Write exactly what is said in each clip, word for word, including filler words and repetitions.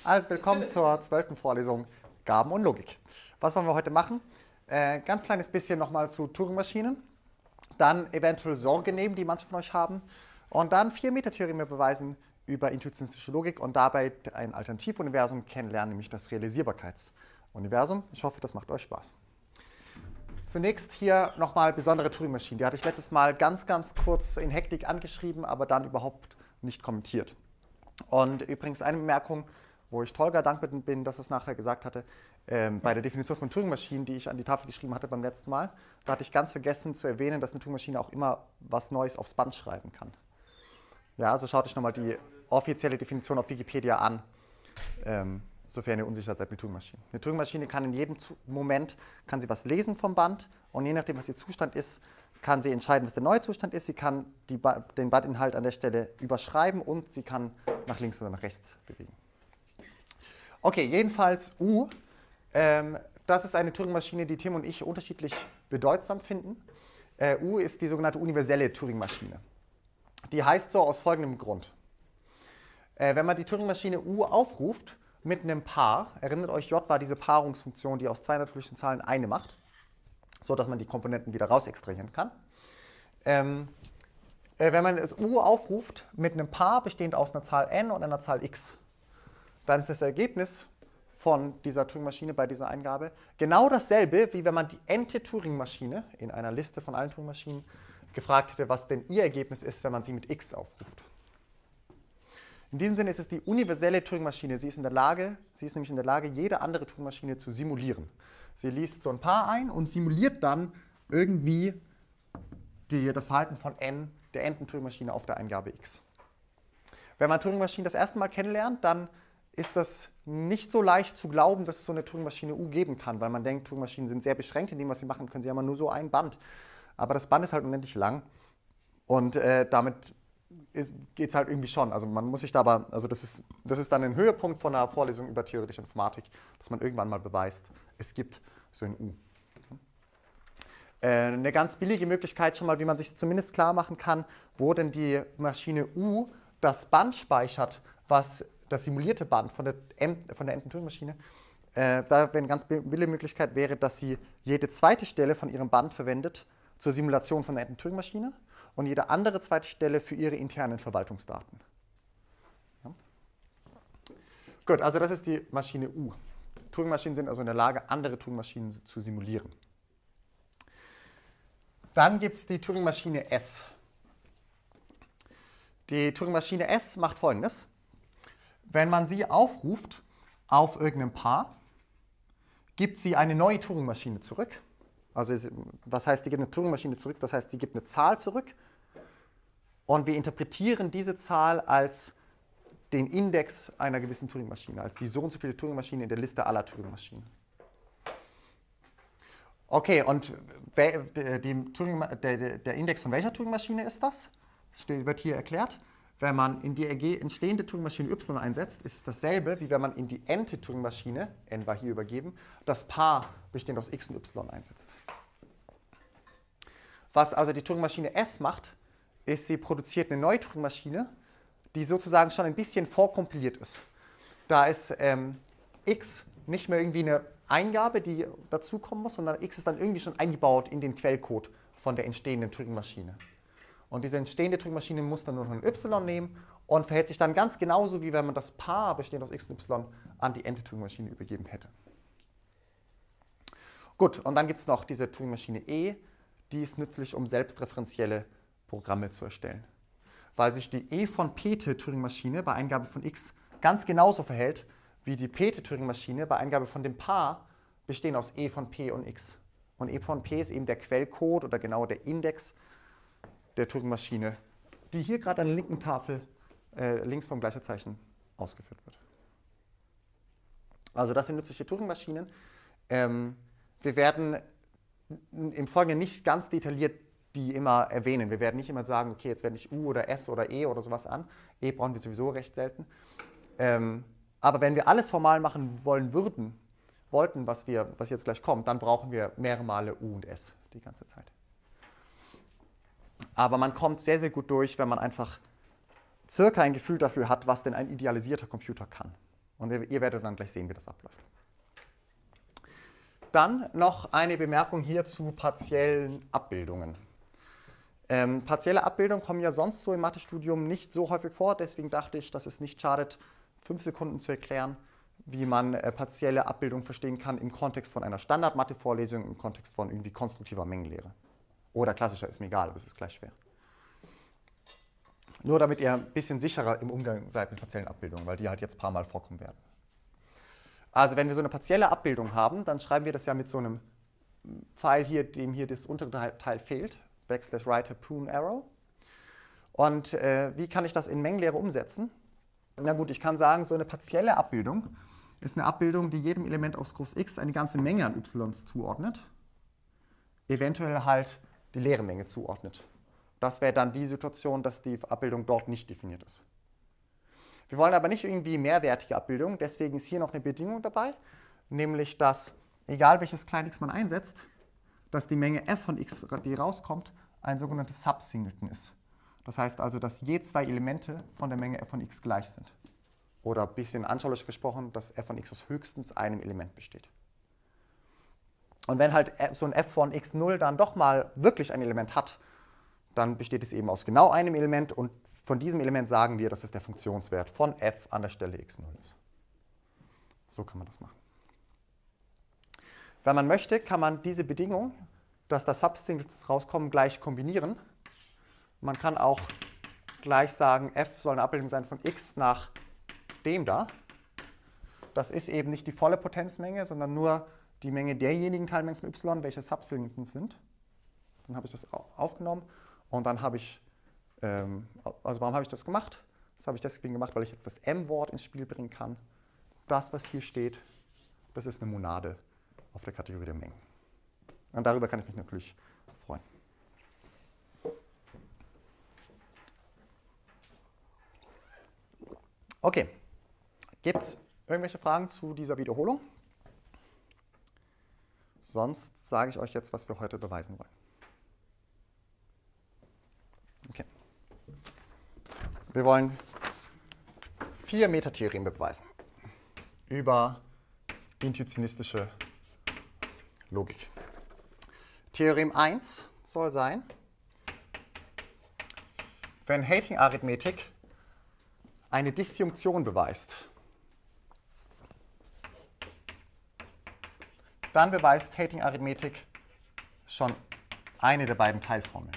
Also willkommen zur zwölften Vorlesung Gaben und Logik. Was wollen wir heute machen? Äh, ganz kleines bisschen nochmal zu Turing-Maschinen, dann eventuell Sorge nehmen, die manche von euch haben, und dann vier Metatheoreme beweisen über intuitionistische Logik und dabei ein Alternativuniversum kennenlernen, nämlich das Realisierbarkeitsuniversum. Ich hoffe, das macht euch Spaß. Zunächst hier nochmal besondere Turing-Maschinen. Die hatte ich letztes Mal ganz, ganz kurz in Hektik angeschrieben, aber dann überhaupt nicht kommentiert. Und übrigens eine Bemerkung, wo ich Tolga dankbar bin, dass er es nachher gesagt hatte, ähm, bei der Definition von Turing-Maschinen, die ich an die Tafel geschrieben hatte beim letzten Mal, da hatte ich ganz vergessen zu erwähnen, dass eine Turing-Maschine auch immer was Neues aufs Band schreiben kann. Ja, also schaut euch nochmal die offizielle Definition auf Wikipedia an, ähm, sofern ihr unsicher seid mit Turing-Maschinen. Eine Turing-Maschine kann in jedem Moment kann sie was lesen vom Band und je nachdem, was ihr Zustand ist, kann sie entscheiden, was der neue Zustand ist. Sie kann die ba den Bandinhalt an der Stelle überschreiben und sie kann nach links oder nach rechts bewegen. Okay, jedenfalls U. Ähm, das ist eine Turing-Maschine, die Tim und ich unterschiedlich bedeutsam finden. Äh, U ist die sogenannte universelle Turing-Maschine. Die heißt so aus folgendem Grund. Äh, wenn man die Turing-Maschine U aufruft mit einem Paar, erinnert euch, J war diese Paarungsfunktion, die aus zwei natürlichen Zahlen eine macht, so dass man die Komponenten wieder raus extrahieren kann. Ähm, äh, wenn man das U aufruft mit einem Paar bestehend aus einer Zahl n und einer Zahl x, dann ist das Ergebnis von dieser Turing-Maschine bei dieser Eingabe genau dasselbe, wie wenn man die n-te Turing-Maschine in einer Liste von allen Turing-Maschinen gefragt hätte, was denn ihr Ergebnis ist, wenn man sie mit x aufruft. In diesem Sinne ist es die universelle Turing-Maschine. Sie ist in der Lage, sie ist nämlich in der Lage, jede andere Turing-Maschine zu simulieren. Sie liest so ein Paar ein und simuliert dann irgendwie die, das Verhalten von n, der n-ten Turing-Maschine auf der Eingabe x. Wenn man Turing-Maschinen das erste Mal kennenlernt, dann ist das nicht so leicht zu glauben, dass es so eine Turing-Maschine U geben kann, weil man denkt, Turing-Maschinen sind sehr beschränkt in dem, was sie machen, können sie haben nur so ein Band. Aber das Band ist halt unendlich lang und äh, damit geht es halt irgendwie schon. Also man muss sich da aber, also das ist, das ist dann ein Höhepunkt von einer Vorlesung über theoretische Informatik, dass man irgendwann mal beweist, es gibt so ein U. Äh, eine ganz billige Möglichkeit schon mal, wie man sich zumindest klar machen kann, wo denn die Maschine U das Band speichert, was das simulierte Band von der, von der n-ten Turing-Maschine, äh, da wäre eine ganz billige Möglichkeit wäre, dass sie jede zweite Stelle von ihrem Band verwendet zur Simulation von der n-ten Turing-Maschine und jede andere zweite Stelle für ihre internen Verwaltungsdaten. Ja. Gut, also das ist die Maschine U. Turing-Maschinen sind also in der Lage, andere Turing-Maschinen zu simulieren. Dann gibt es die Turing-Maschine S. Die Turing-Maschine S macht Folgendes. Wenn man sie aufruft auf irgendeinem Paar, gibt sie eine neue Turing-Maschine zurück. Also was heißt, die gibt eine Turing-Maschine zurück? Das heißt, sie gibt eine Zahl zurück und wir interpretieren diese Zahl als den Index einer gewissen Turing-Maschine, als die so und so viele Turing-Maschinen in der Liste aller Turing-Maschinen. Okay, und die Turing, der, der Index von welcher Turing-Maschine ist das? Das wird hier erklärt. Wenn man in die entstehende Turing-Maschine y einsetzt, ist es dasselbe, wie wenn man in die n-te Turing-Maschine, n war hier übergeben, das Paar bestehend aus x und y einsetzt. Was also die Turing-Maschine S macht, ist, sie produziert eine neue Turing-Maschine, die sozusagen schon ein bisschen vorkompiliert ist. Da ist ähm, x nicht mehr irgendwie eine Eingabe, die dazukommen muss, sondern x ist dann irgendwie schon eingebaut in den Quellcode von der entstehenden Turing-Maschine. Und diese entstehende Turing-Maschine muss dann nur noch ein y nehmen und verhält sich dann ganz genauso, wie wenn man das Paar bestehend aus x und y an die n-te Turing-Maschine übergeben hätte. Gut, und dann gibt es noch diese Turing-Maschine E, die ist nützlich, um selbstreferenzielle Programme zu erstellen. Weil sich die E von p-te Turing-Maschine bei Eingabe von x ganz genauso verhält, wie die p-te Turing-Maschine bei Eingabe von dem Paar bestehend aus E von p und x. Und E von p ist eben der Quellcode oder genau der Index der Turing-Maschine, die hier gerade an der linken Tafel äh, links vom Gleicherzeichen ausgeführt wird. Also das sind nützliche Turing-Maschinen. Ähm, wir werden im Folgenden nicht ganz detailliert die immer erwähnen. Wir werden nicht immer sagen, okay, jetzt wende ich U oder S oder E oder sowas an. E brauchen wir sowieso recht selten. Ähm, aber wenn wir alles formal machen wollen würden, wollten, was, wir, was jetzt gleich kommt, dann brauchen wir mehrere Male U und S die ganze Zeit. Aber man kommt sehr, sehr gut durch, wenn man einfach circa ein Gefühl dafür hat, was denn ein idealisierter Computer kann. Und ihr, ihr werdet dann gleich sehen, wie das abläuft. Dann noch eine Bemerkung hier zu partiellen Abbildungen. Ähm, partielle Abbildungen kommen ja sonst so im Mathestudium nicht so häufig vor, deswegen dachte ich, dass es nicht schadet, fünf Sekunden zu erklären, wie man äh, partielle Abbildung verstehen kann im Kontext von einer Standard-Mathe-Vorlesung, im Kontext von irgendwie konstruktiver Mengenlehre. Oder klassischer, ist mir egal, aber es ist gleich schwer. Nur damit ihr ein bisschen sicherer im Umgang seid mit partiellen Abbildungen, weil die halt jetzt ein paar Mal vorkommen werden. Also wenn wir so eine partielle Abbildung haben, dann schreiben wir das ja mit so einem Pfeil hier, dem hier das untere Teil fehlt, backslash right harpoon arrow. Und äh, wie kann ich das in Mengenlehre umsetzen? Na gut, ich kann sagen, so eine partielle Abbildung ist eine Abbildung, die jedem Element aus Groß X eine ganze Menge an Ys zuordnet, eventuell halt die leere Menge zuordnet. Das wäre dann die Situation, dass die Abbildung dort nicht definiert ist. Wir wollen aber nicht irgendwie mehrwertige Abbildung, deswegen ist hier noch eine Bedingung dabei, nämlich dass, egal welches klein x man einsetzt, dass die Menge f von x, die rauskommt, ein sogenanntes Subsingleton ist. Das heißt also, dass je zwei Elemente von der Menge f von x gleich sind. Oder ein bisschen anschaulich gesprochen, dass f von x aus höchstens einem Element besteht. Und wenn halt so ein f von x null dann doch mal wirklich ein Element hat, dann besteht es eben aus genau einem Element und von diesem Element sagen wir, dass es der Funktionswert von f an der Stelle x null ist. So kann man das machen. Wenn man möchte, kann man diese Bedingung, dass da Subsingletons rauskommen, gleich kombinieren. Man kann auch gleich sagen, f soll eine Abbildung sein von x nach dem da. Das ist eben nicht die volle Potenzmenge, sondern nur die Menge derjenigen Teilmengen von y, welche Subsingletons sind. Dann habe ich das aufgenommen und dann habe ich, ähm, also warum habe ich das gemacht? Das habe ich deswegen gemacht, weil ich jetzt das M-Wort ins Spiel bringen kann. Das, was hier steht, das ist eine Monade auf der Kategorie der Mengen. Und darüber kann ich mich natürlich freuen. Okay, gibt es irgendwelche Fragen zu dieser Wiederholung? Sonst sage ich euch jetzt, was wir heute beweisen wollen. Okay. Wir wollen vier Metatheoreme beweisen über intuitionistische Logik. Theorem eins soll sein, wenn Heyting-Arithmetik eine Disjunktion beweist, dann beweist Heyting-Arithmetik schon eine der beiden Teilformeln.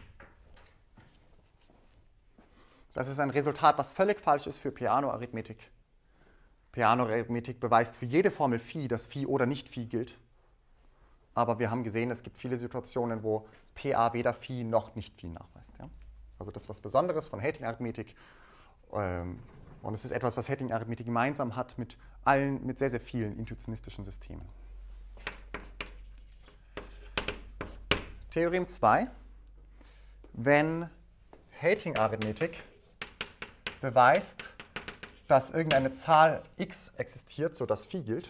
Das ist ein Resultat, was völlig falsch ist für Peano-Arithmetik. Peano-Arithmetik beweist für jede Formel Phi, dass Phi oder nicht Phi gilt. Aber wir haben gesehen, es gibt viele Situationen, wo P A weder Phi noch nicht Phi nachweist. Ja? Also das ist was Besonderes von Heyting-Arithmetik. Ähm, und es ist etwas, was Heyting-Arithmetik gemeinsam hat mit allen, mit sehr, sehr vielen intuitionistischen Systemen. Theorem zwei. Wenn Heyting-Arithmetik beweist, dass irgendeine Zahl x existiert, sodass Phi gilt,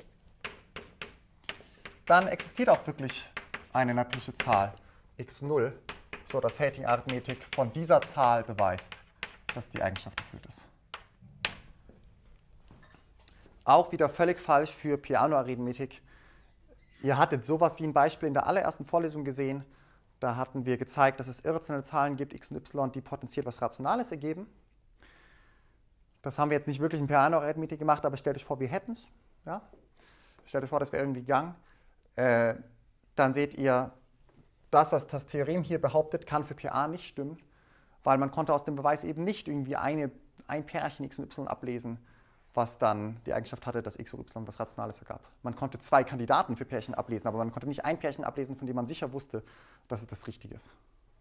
dann existiert auch wirklich eine natürliche Zahl x null, sodass Heyting-Arithmetik von dieser Zahl beweist, dass die Eigenschaft erfüllt ist. Auch wieder völlig falsch für Peano-Arithmetik. Ihr hattet sowas wie ein Beispiel in der allerersten Vorlesung gesehen. Da hatten wir gezeigt, dass es irrationale Zahlen gibt, x und y, die potenziert was Rationales ergeben. Das haben wir jetzt nicht wirklich in Peano-Arithmetik gemacht, aber stellt euch vor, wir hätten es. Ja? Stellt euch vor, das wäre irgendwie gegangen. Äh, dann seht ihr, das, was das Theorem hier behauptet, kann für P A nicht stimmen, weil man konnte aus dem Beweis eben nicht irgendwie eine, ein Pärchen x und y ablesen, was dann die Eigenschaft hatte, dass x und y was Rationales ergab. Man konnte zwei Kandidaten für Pärchen ablesen, aber man konnte nicht ein Pärchen ablesen, von dem man sicher wusste, dass es das Richtige ist.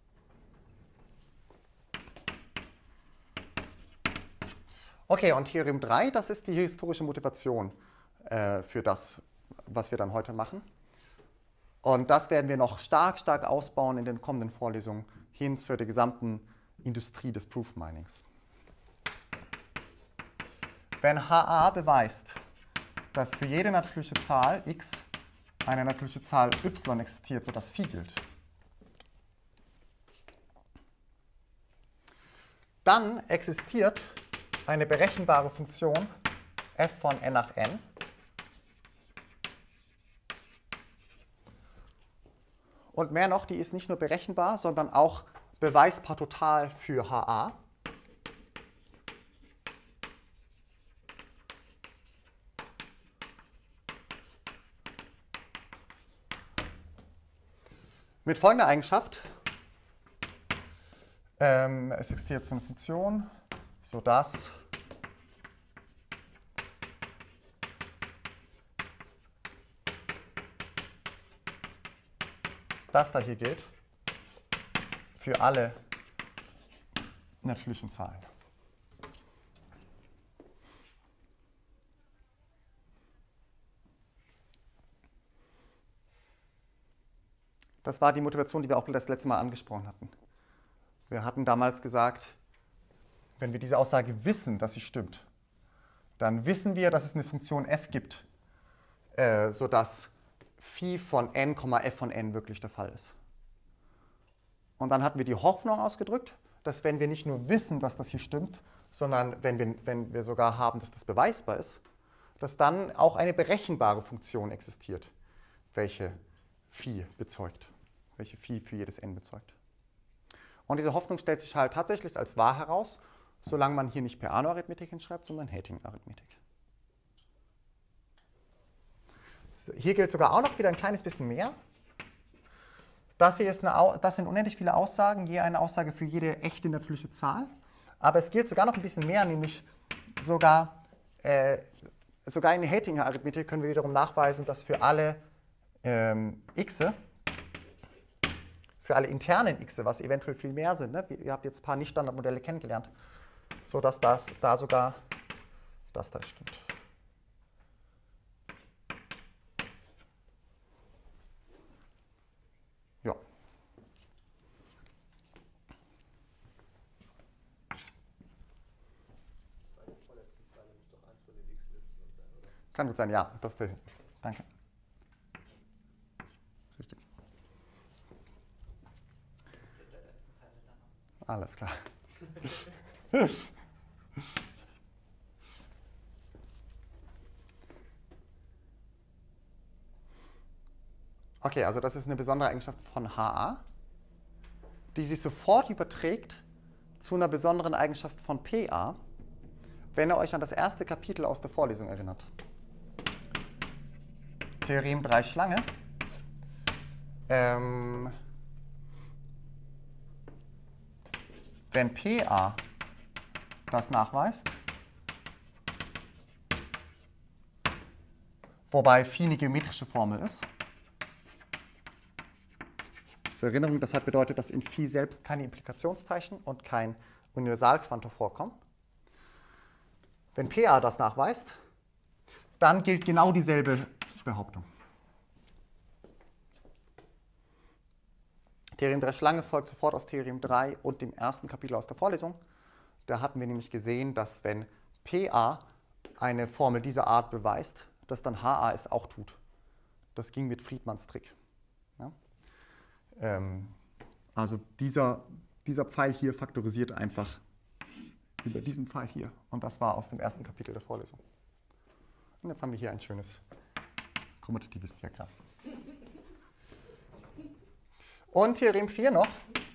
Okay, und Theorem drei, das ist die historische Motivation äh, für das, was wir dann heute machen. Und das werden wir noch stark, stark ausbauen in den kommenden Vorlesungen hin zu der gesamten Industrie des Proof Minings. Wenn H A beweist, dass für jede natürliche Zahl x eine natürliche Zahl y existiert, sodass Phi gilt, dann existiert eine berechenbare Funktion f von n nach n. Und mehr noch, die ist nicht nur berechenbar, sondern auch beweisbar total für H A. Mit folgender Eigenschaft. Ähm, es existiert so eine Funktion, sodass das da hier gilt für alle natürlichen Zahlen. Das war die Motivation, die wir auch das letzte Mal angesprochen hatten. Wir hatten damals gesagt, wenn wir diese Aussage wissen, dass sie stimmt, dann wissen wir, dass es eine Funktion f gibt, äh, sodass Phi von n, f von n wirklich der Fall ist. Und dann hatten wir die Hoffnung ausgedrückt, dass wenn wir nicht nur wissen, dass das hier stimmt, sondern wenn wir, wenn wir sogar haben, dass das beweisbar ist, dass dann auch eine berechenbare Funktion existiert, welche Phi bezeugt, welche Phi für jedes n bezeugt. Und diese Hoffnung stellt sich halt tatsächlich als wahr heraus, solange man hier nicht Peano-Arithmetik hinschreibt, sondern Hating-Arithmetik. Hier gilt sogar auch noch wieder ein kleines bisschen mehr. Das hier ist eine, das sind unendlich viele Aussagen, je eine Aussage für jede echte natürliche Zahl. Aber es gilt sogar noch ein bisschen mehr, nämlich sogar, äh, sogar in der Hating-Arithmetik können wir wiederum nachweisen, dass für alle ähm, x'e, für alle internen x'e, was eventuell viel mehr sind, ne? Ihr habt jetzt ein paar Nicht-Standardmodelle kennengelernt, sodass das da sogar das da stimmt. Ja. Kann gut sein, ja. Das der, danke. Richtig. Alles klar. Okay, also das ist eine besondere Eigenschaft von H A, die sich sofort überträgt zu einer besonderen Eigenschaft von P A, wenn ihr euch an das erste Kapitel aus der Vorlesung erinnert. Theorem drei Schlange. Ähm, wenn P A das nachweist, wobei Phi eine geometrische Formel ist. Zur Erinnerung, das hat bedeutet, dass in Phi selbst keine Implikationsteilchen und kein Universalquantum vorkommen. Wenn P A das nachweist, dann gilt genau dieselbe Behauptung. Theorem drei Schlange folgt sofort aus Theorem drei und dem ersten Kapitel aus der Vorlesung. Da hatten wir nämlich gesehen, dass wenn P A eine Formel dieser Art beweist, dass dann H A es auch tut. Das ging mit Friedmanns Trick. Ja? Ähm, also dieser, dieser Pfeil hier faktorisiert einfach über diesen Pfeil hier. Und das war aus dem ersten Kapitel der Vorlesung. Und jetzt haben wir hier ein schönes kommutatives Diagramm. Und Theorem vier noch.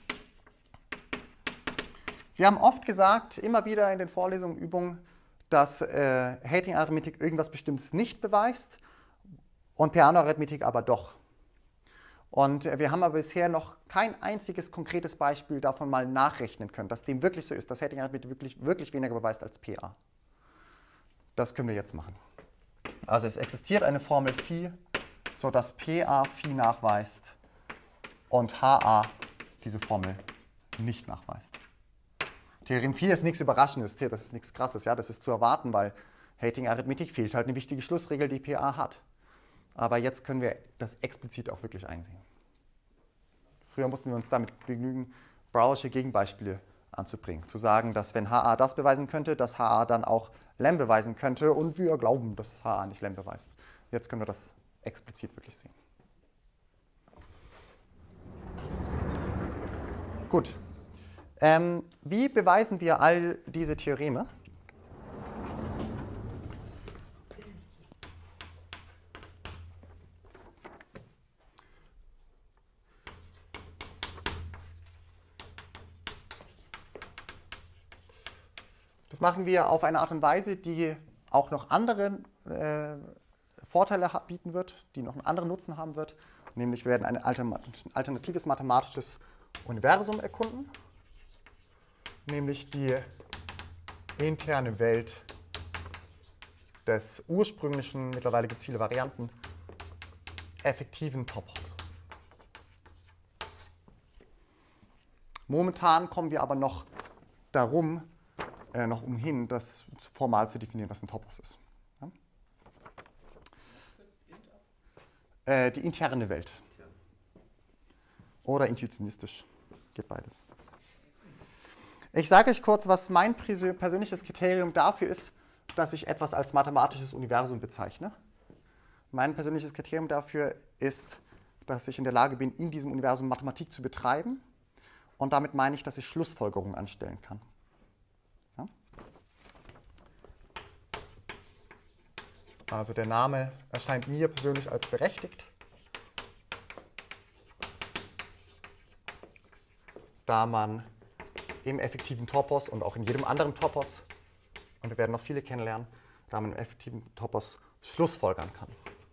Wir haben oft gesagt, immer wieder in den Vorlesungen, Übungen, dass äh, Hating-Arithmetik irgendwas Bestimmtes nicht beweist und Peano-Arithmetik aber doch. Und äh, wir haben aber bisher noch kein einziges konkretes Beispiel davon mal nachrechnen können, dass dem wirklich so ist, dass Hating-Arithmetik wirklich, wirklich weniger beweist als P A. Das können wir jetzt machen. Also es existiert eine Formel Phi, sodass P A Phi nachweist und H A diese Formel nicht nachweist. Theorem vier ist nichts Überraschendes, das ist nichts Krasses, ja, das ist zu erwarten, weil Hating-Arithmetik fehlt halt eine wichtige Schlussregel, die P A hat. Aber jetzt können wir das explizit auch wirklich einsehen. Früher mussten wir uns damit begnügen, Browsche Gegenbeispiele anzubringen. Zu sagen, dass wenn H A das beweisen könnte, dass H A dann auch Lem beweisen könnte und wir glauben, dass H A nicht Lem beweist. Jetzt können wir das explizit wirklich sehen. Gut. Ähm, wie beweisen wir all diese Theoreme? Das machen wir auf eine Art und Weise, die auch noch andere äh, Vorteile bieten wird, die noch einen anderen Nutzen haben wird. Nämlich wir werden ein alternatives mathematisches Universum erkunden, nämlich die interne Welt des ursprünglichen, mittlerweile gibt es viele Varianten, effektiven Topos. Momentan kommen wir aber noch darum, äh, noch umhin, das formal zu definieren, was ein Topos ist. Ja? Äh, die interne Welt. Oder intuitionistisch, geht beides. Ich sage euch kurz, was mein persönliches Kriterium dafür ist, dass ich etwas als mathematisches Universum bezeichne. Mein persönliches Kriterium dafür ist, dass ich in der Lage bin, in diesem Universum Mathematik zu betreiben. Und damit meine ich, dass ich Schlussfolgerungen anstellen kann. Ja? Also der Name erscheint mir persönlich als berechtigt, da man im effektiven Topos und auch in jedem anderen Topos, und wir werden noch viele kennenlernen, da man im effektiven Topos schlussfolgern kann.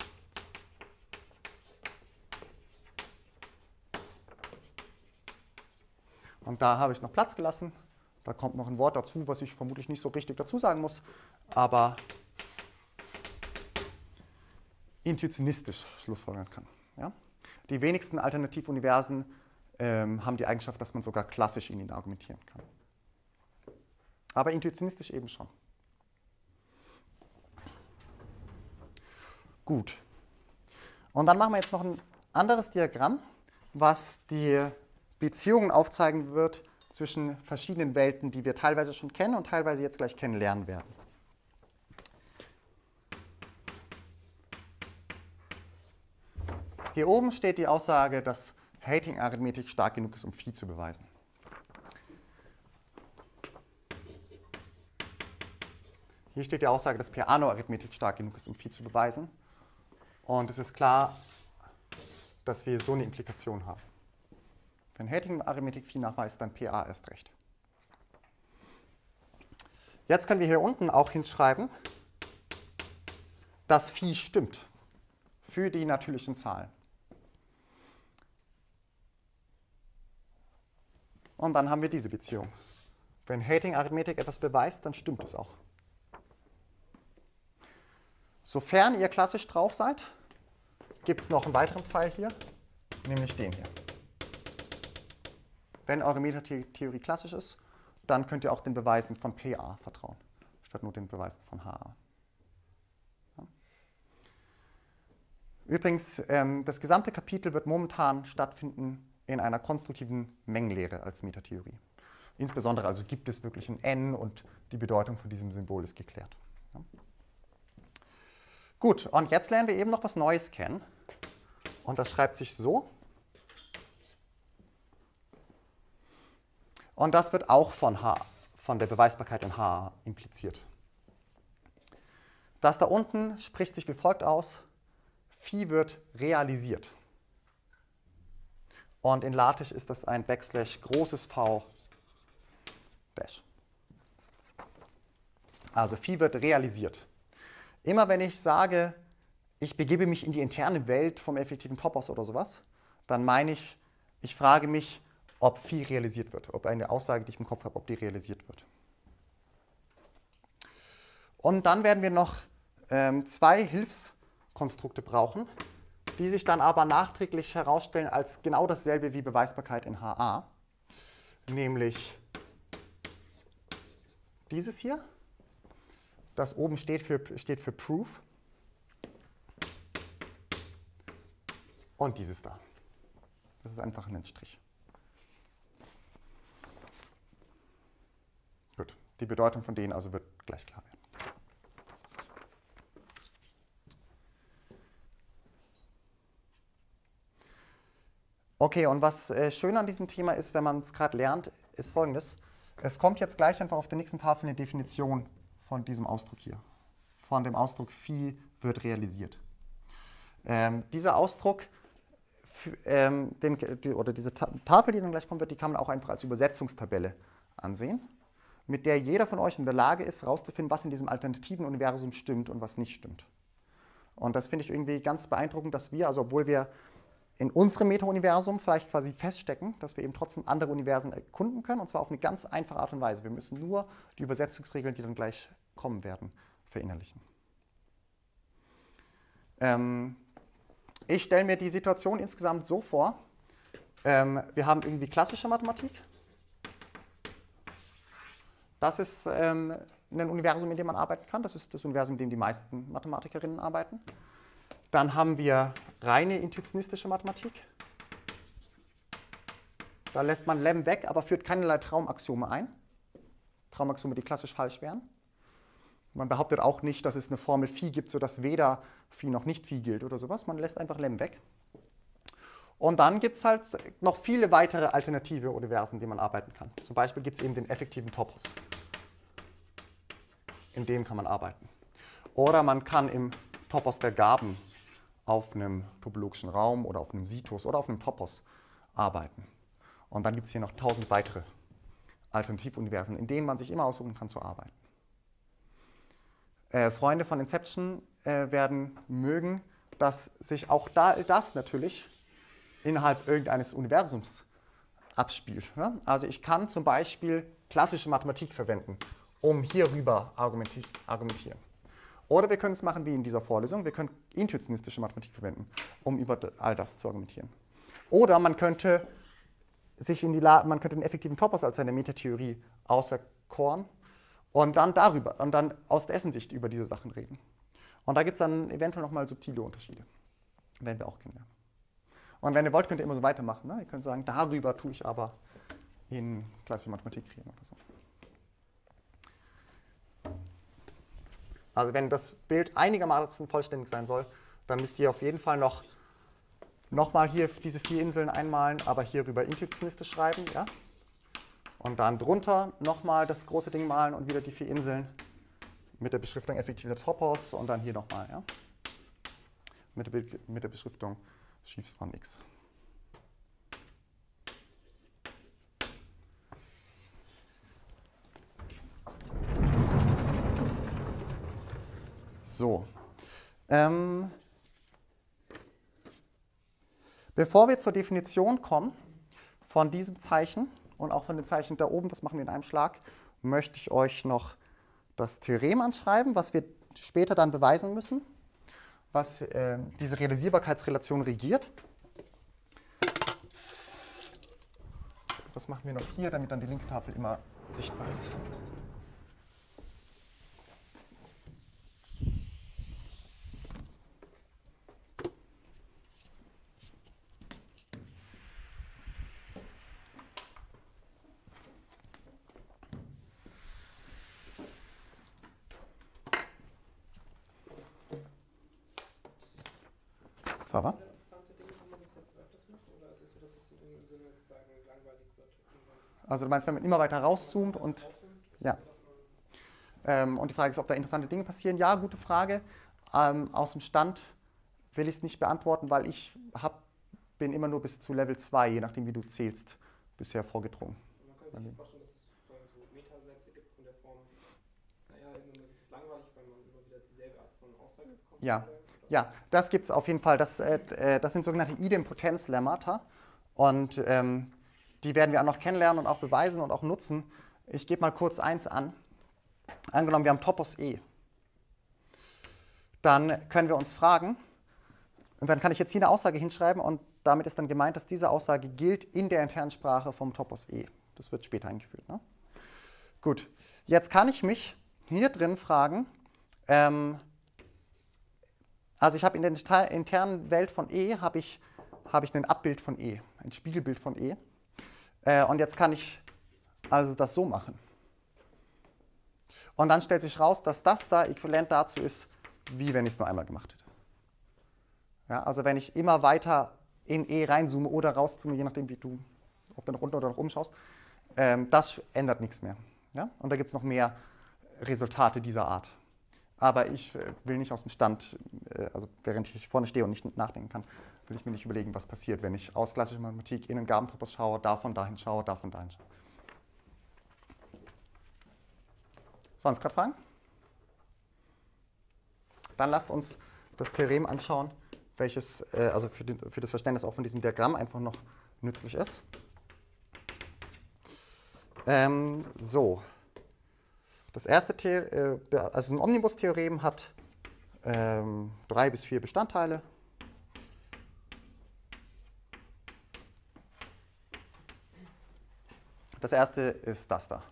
Und da habe ich noch Platz gelassen. Da kommt noch ein Wort dazu, was ich vermutlich nicht so richtig dazu sagen muss, aber intuitionistisch schlussfolgern kann. Ja? Die wenigsten Alternativuniversen ähm, haben die Eigenschaft, dass man sogar klassisch in ihnen argumentieren kann. Aber intuitionistisch eben schon. Gut. Und dann machen wir jetzt noch ein anderes Diagramm, was die Beziehungen aufzeigen wird zwischen verschiedenen Welten, die wir teilweise schon kennen und teilweise jetzt gleich kennenlernen werden. Hier oben steht die Aussage, dass Heyting-Arithmetik stark genug ist, um Phi zu beweisen. Hier steht die Aussage, dass Peano-Arithmetik stark genug ist, um Phi zu beweisen. Und es ist klar, dass wir so eine Implikation haben. Wenn Heyting-Arithmetik Phi nachweist, dann P A erst recht. Jetzt können wir hier unten auch hinschreiben, dass Phi stimmt für die natürlichen Zahlen. Und dann haben wir diese Beziehung. Wenn Heyting-Arithmetik etwas beweist, dann stimmt es auch. Sofern ihr klassisch drauf seid, gibt es noch einen weiteren Pfeil hier, nämlich den hier. Wenn eure Metatheorie klassisch ist, dann könnt ihr auch den Beweisen von P A vertrauen, statt nur den Beweisen von H A. Ja. Übrigens, ähm, das gesamte Kapitel wird momentan stattfinden in einer konstruktiven Mengenlehre als Metatheorie. Insbesondere also gibt es wirklich ein N und die Bedeutung von diesem Symbol ist geklärt. Ja. Gut, und jetzt lernen wir eben noch was Neues kennen. Und das schreibt sich so. Und das wird auch von, H, von der Beweisbarkeit in H impliziert. Das da unten spricht sich wie folgt aus. Phi wird realisiert. Und in LaTeX ist das ein Backslash großes V Dash. Also Phi wird realisiert. Immer wenn ich sage, ich begebe mich in die interne Welt vom effektiven Topos oder sowas, dann meine ich, ich frage mich, ob Phi realisiert wird, ob eine Aussage, die ich im Kopf habe, ob die realisiert wird. Und dann werden wir noch ähm, zwei Hilfskonstrukte brauchen, die sich dann aber nachträglich herausstellen als genau dasselbe wie Beweisbarkeit in H A, nämlich dieses hier, das oben steht für, steht für Proof, und dieses da. Das ist einfach ein Strich. Gut, die Bedeutung von denen also wird gleich klar werden. Okay, und was äh, schön an diesem Thema ist, wenn man es gerade lernt, ist Folgendes. Es kommt jetzt gleich einfach auf der nächsten Tafel eine Definition von diesem Ausdruck hier. Von dem Ausdruck Phi wird realisiert. Ähm, dieser Ausdruck, ähm, den, die, oder diese Ta Tafel, die dann gleich kommen wird, die kann man auch einfach als Übersetzungstabelle ansehen. mit der jeder von euch in der Lage ist, herauszufinden, was in diesem alternativen Universum stimmt und was nicht stimmt. Und das finde ich irgendwie ganz beeindruckend, dass wir, also obwohl wir in unserem Meta-Universum vielleicht quasi feststecken, dass wir eben trotzdem andere Universen erkunden können, und zwar auf eine ganz einfache Art und Weise. Wir müssen nur die Übersetzungsregeln, die dann gleich kommen werden, verinnerlichen. Ähm, ich stelle mir die Situation insgesamt so vor, ähm, wir haben irgendwie klassische Mathematik. Das ist ähm, ein Universum, in dem man arbeiten kann. Das ist das Universum, in dem die meisten Mathematikerinnen arbeiten. Dann haben wir reine intuitionistische Mathematik. Da lässt man Lem weg, aber führt keinerlei Traumaxiome ein. Traumaxiome, die klassisch falsch wären. Man behauptet auch nicht, dass es eine Formel Phi gibt, sodass weder Phi noch nicht Phi gilt oder sowas. Man lässt einfach Lem weg. Und dann gibt es halt noch viele weitere alternative Universen, die man arbeiten kann. Zum Beispiel gibt es eben den effektiven Topos. In dem kann man arbeiten. Oder man kann im Topos der Gaben auf einem topologischen Raum oder auf einem Situs oder auf einem Topos arbeiten. Und dann gibt es hier noch tausend weitere Alternativuniversen, in denen man sich immer aussuchen kann zu arbeiten. Äh, Freunde von Inception äh, werden mögen, dass sich auch da, das natürlich innerhalb irgendeines Universums abspielt. Ne? Also ich kann zum Beispiel klassische Mathematik verwenden, um hierüber argumenti argumentieren. Oder wir können es machen wie in dieser Vorlesung, wir können intuitionistische Mathematik verwenden, um über all das zu argumentieren. Oder man könnte sich in die La man könnte den effektiven Topos als eine Metatheorie auserkoren und dann darüber und dann aus dessen Sicht über diese Sachen reden. Und da gibt es dann eventuell nochmal subtile Unterschiede. Werden wir auch kennenlernen. Und wenn ihr wollt, könnt ihr immer so weitermachen. Ne? Ihr könnt sagen, darüber tue ich aber in klassische Mathematik reden oder so. Also wenn das Bild einigermaßen vollständig sein soll, dann müsst ihr auf jeden Fall noch, noch mal hier diese vier Inseln einmalen, aber hierüber intuitionistisch schreiben. Ja? Und dann drunter nochmal das große Ding malen und wieder die vier Inseln mit der Beschriftung effektiver Topos und dann hier nochmal. Ja? Mit, der mit der Beschriftung Sheaves von X. So. Ähm, bevor wir zur Definition kommen von diesem Zeichen und auch von dem Zeichen da oben, das machen wir in einem Schlag, möchte ich euch noch das Theorem anschreiben, was wir später dann beweisen müssen, was äh, diese Realisierbarkeitsrelation regiert. Das machen wir noch hier, damit dann die linke Tafel immer sichtbar ist. Sava? Also du meinst, wenn man immer weiter rauszoomt und ja. Ähm, und die Frage ist, ob da interessante Dinge passieren. Ja, gute Frage. Ähm, aus dem Stand will ich es nicht beantworten, weil ich hab, bin immer nur bis zu Level zwei, je nachdem wie du zählst, bisher vorgedrungen. Man kann sich vorstellen, dass es so Metasätze gibt von der Form, naja, irgendwann ist es langweilig, weil man immer wieder dieselbe Art von Aussage bekommt. Ja. Ja, das gibt es auf jeden Fall. Das, äh, das sind sogenannte Idempotenzlemmata. Und ähm, die werden wir auch noch kennenlernen und auch beweisen und auch nutzen. Ich gebe mal kurz eins an. Angenommen, wir haben Topos E. Dann können wir uns fragen, und dann kann ich jetzt hier eine Aussage hinschreiben und damit ist dann gemeint, dass diese Aussage gilt in der internen Sprache vom Topos E. Das wird später eingeführt. Ne? Gut, jetzt kann ich mich hier drin fragen, ähm, also ich habe in der internen Welt von E, habe ich, hab ich ein Abbild von E, ein Spiegelbild von E. Äh, und jetzt kann ich also das so machen. Und dann stellt sich raus, dass das da äquivalent dazu ist, wie wenn ich es nur einmal gemacht hätte. Ja, also wenn ich immer weiter in E reinzoome oder rauszoome, je nachdem, wie du, ob du nach unten oder nach oben schaust, ähm, das ändert nichts mehr. Ja? Und da gibt es noch mehr Resultate dieser Art. Aber ich äh, will nicht aus dem Stand, äh, also während ich vorne stehe und nicht nachdenken kann, will ich mir nicht überlegen, was passiert, wenn ich aus klassischer Mathematik in einen Gabentopos schaue, davon dahin schaue, davon dahin schaue. Sonst gerade Fragen? Dann lasst uns das Theorem anschauen, welches äh, also für, den, für das Verständnis auch von diesem Diagramm einfach noch nützlich ist. Ähm, so, das erste The äh, also ein Omnibus-Theorem hat ähm, drei bis vier Bestandteile. Das erste ist das da.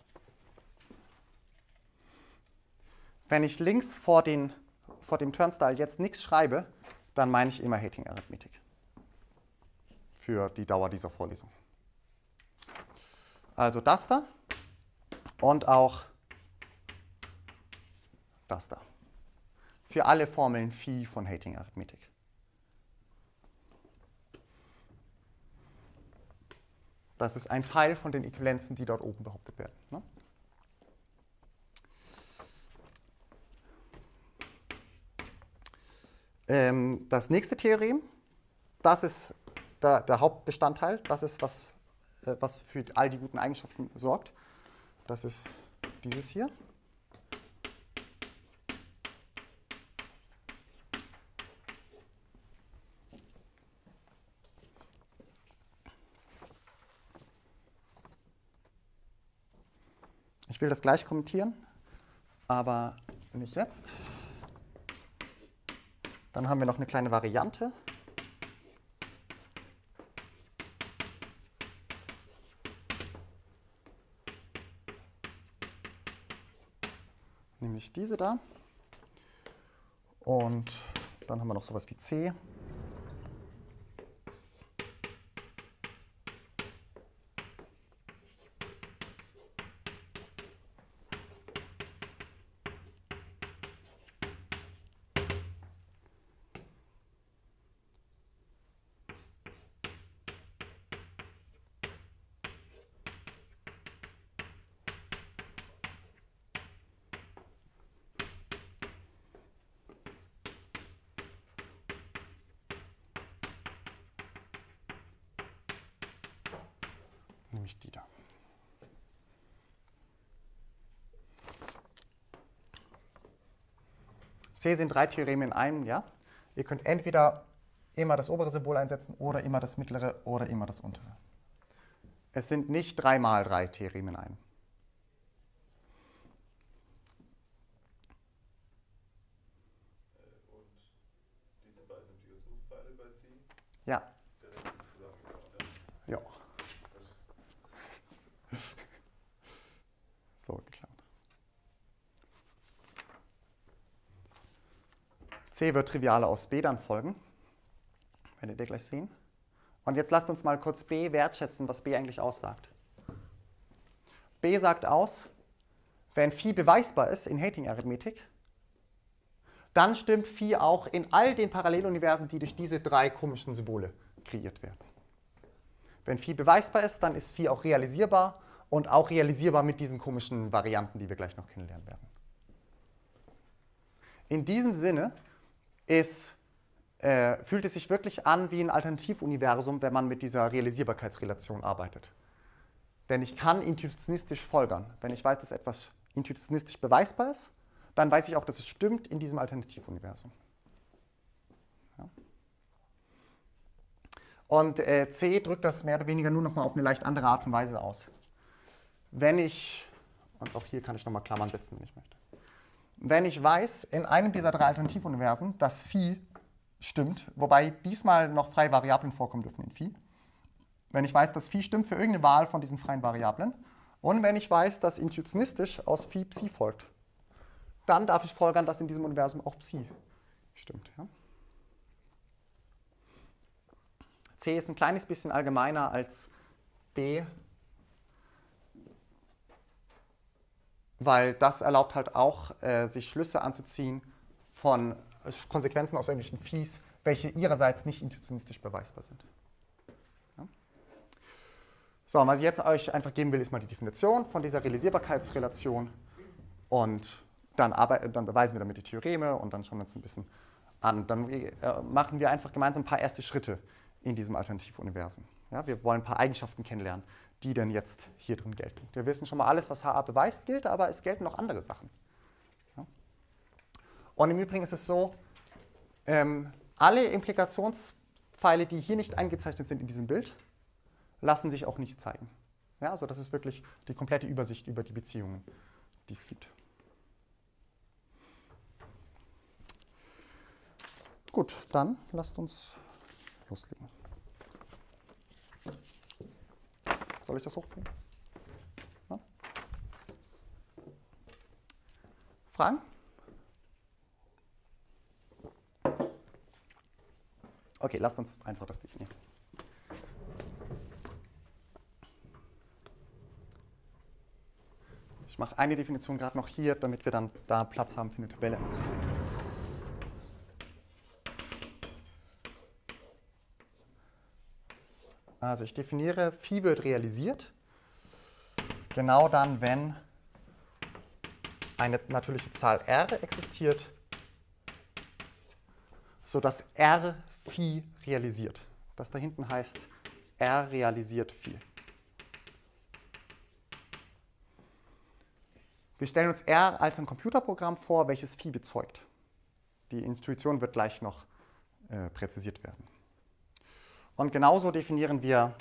Wenn ich links vor, den, vor dem Turnstile jetzt nichts schreibe, dann meine ich immer Heyting-Arithmetik für die Dauer dieser Vorlesung. Also das da und auch das da. Für alle Formeln Phi von Heyting-Arithmetik. Das ist ein Teil von den Äquivalenzen, die dort oben behauptet werden. Ne? Ähm, das nächste Theorem, das ist der, der Hauptbestandteil, das ist, was, äh, was für all die guten Eigenschaften sorgt. Das ist dieses hier. Ich will das gleich kommentieren, aber nicht jetzt. Dann haben wir noch eine kleine Variante. Nämlich diese da. Und dann haben wir noch sowas wie C. Nämlich die da. C sind drei Theoreme in einem, ja. Ihr könnt entweder immer das obere Symbol einsetzen oder immer das mittlere oder immer das untere. Es sind nicht drei mal drei Theoreme in einem. Und diese beiden Integrationspfeile bei C? Ja. Ja. So, geklaut. C wird trivialer aus B dann folgen. Werdet ihr gleich sehen. Und jetzt lasst uns mal kurz B wertschätzen, was B eigentlich aussagt. B sagt aus, wenn Phi beweisbar ist in Heyting-Arithmetik, dann stimmt Phi auch in all den Paralleluniversen, die durch diese drei komischen Symbole kreiert werden. Wenn Phi beweisbar ist, dann ist Phi auch realisierbar und auch realisierbar mit diesen komischen Varianten, die wir gleich noch kennenlernen werden. In diesem Sinne ist, äh, fühlt es sich wirklich an wie ein Alternativuniversum, wenn man mit dieser Realisierbarkeitsrelation arbeitet. Denn ich kann intuitionistisch folgern. Wenn ich weiß, dass etwas intuitionistisch beweisbar ist, dann weiß ich auch, dass es stimmt in diesem Alternativuniversum. Ja. Und äh, C drückt das mehr oder weniger nur noch mal auf eine leicht andere Art und Weise aus. Wenn ich, und auch hier kann ich nochmal Klammern setzen, wenn ich möchte. Wenn ich weiß, in einem dieser drei Alternativuniversen, dass Phi stimmt, wobei diesmal noch freie Variablen vorkommen dürfen in Phi. Wenn ich weiß, dass Phi stimmt für irgendeine Wahl von diesen freien Variablen und wenn ich weiß, dass intuitionistisch aus Phi Psi folgt, dann darf ich folgern, dass in diesem Universum auch Psi stimmt. Ja? C ist ein kleines bisschen allgemeiner als B, weil das erlaubt halt auch, äh, sich Schlüsse anzuziehen von Konsequenzen aus irgendwelchen Phis, welche ihrerseits nicht intuitionistisch beweisbar sind. Ja? So, was ich jetzt euch einfach geben will, ist mal die Definition von dieser Realisierbarkeitsrelation und dann, arbeiten, dann beweisen wir damit die Theoreme und dann schauen wir uns ein bisschen an. Dann äh, machen wir einfach gemeinsam ein paar erste Schritte in diesem Alternativuniversum. Ja, wir wollen ein paar Eigenschaften kennenlernen, die denn jetzt hier drin gelten. Wir wissen schon mal alles, was H A beweist, gilt, aber es gelten noch andere Sachen. Ja. Und im Übrigen ist es so, ähm, alle Implikationspfeile, die hier nicht eingezeichnet sind in diesem Bild, lassen sich auch nicht zeigen. Ja, also das ist wirklich die komplette Übersicht über die Beziehungen, die es gibt. Gut, dann lasst uns loslegen. Soll ich das hochbringen? Ja? Fragen? Okay, lasst uns einfach das definieren. Ich mache eine Definition gerade noch hier, damit wir dann da Platz haben für eine Tabelle. Also ich definiere, Phi wird realisiert, genau dann, wenn eine natürliche Zahl R existiert, sodass R Phi realisiert. Das da hinten heißt, R realisiert Phi. Wir stellen uns R als ein Computerprogramm vor, welches Phi bezeugt. Die Intuition wird gleich noch äh, präzisiert werden. Und genauso definieren wir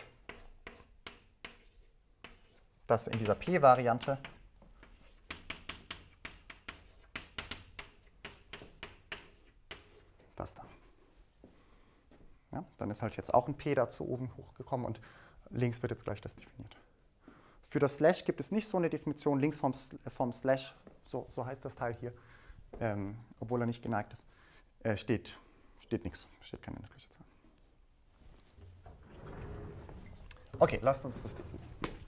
das in dieser P-Variante. Das da. Ja, dann ist halt jetzt auch ein P dazu oben hochgekommen und links wird jetzt gleich das definiert. Für das Slash gibt es nicht so eine Definition, links vom, vom Slash, so, so heißt das Teil hier, ähm, obwohl er nicht geneigt ist, äh, steht, steht nichts, steht keine natürliche Zahl. Okay, lasst uns das definieren.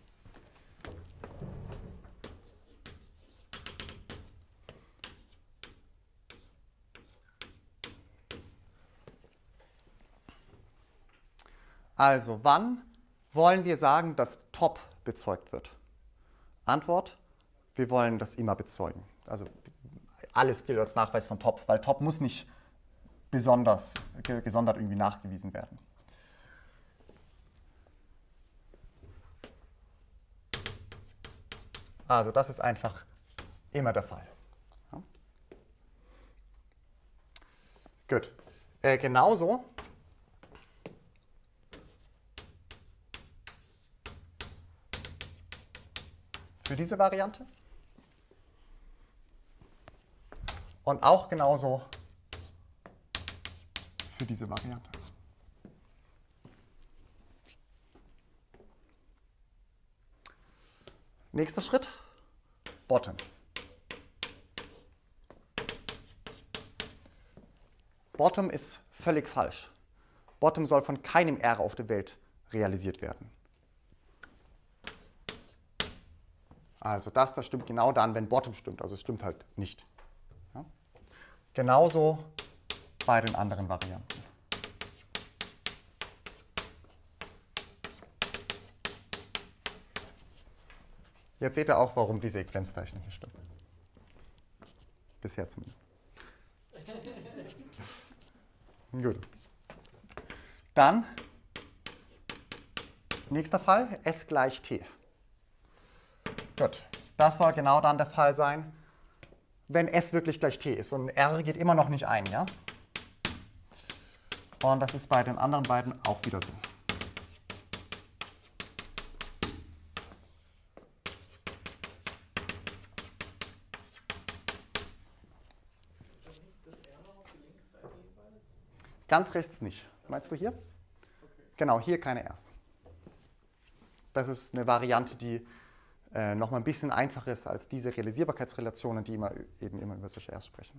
Also, wann wollen wir sagen, dass Top bezeugt wird? Antwort, wir wollen das immer bezeugen. Also alles gilt als Nachweis von Top, weil Top muss nicht besonders, gesondert irgendwie nachgewiesen werden. Also das ist einfach immer der Fall. Ja. Gut. Äh, genauso für diese Variante und auch genauso für diese Variante. Nächster Schritt, Bottom. Bottom ist völlig falsch. Bottom soll von keinem R auf der Welt realisiert werden. Also das, das stimmt genau dann, wenn Bottom stimmt. Also es stimmt halt nicht. Ja? Genauso bei den anderen Varianten. Jetzt seht ihr auch, warum die Sequenzzeichen hier stimmen. Bisher zumindest. Gut. Dann, nächster Fall, S gleich T. Gut, das soll genau dann der Fall sein, wenn S wirklich gleich T ist. Und R geht immer noch nicht ein, ja? Und das ist bei den anderen beiden auch wieder so. Ganz rechts nicht. Meinst du hier? Okay. Genau, hier keine Rs. Das ist eine Variante, die äh, noch mal ein bisschen einfacher ist als diese Realisierbarkeitsrelationen, die immer, eben immer über solche Rs sprechen.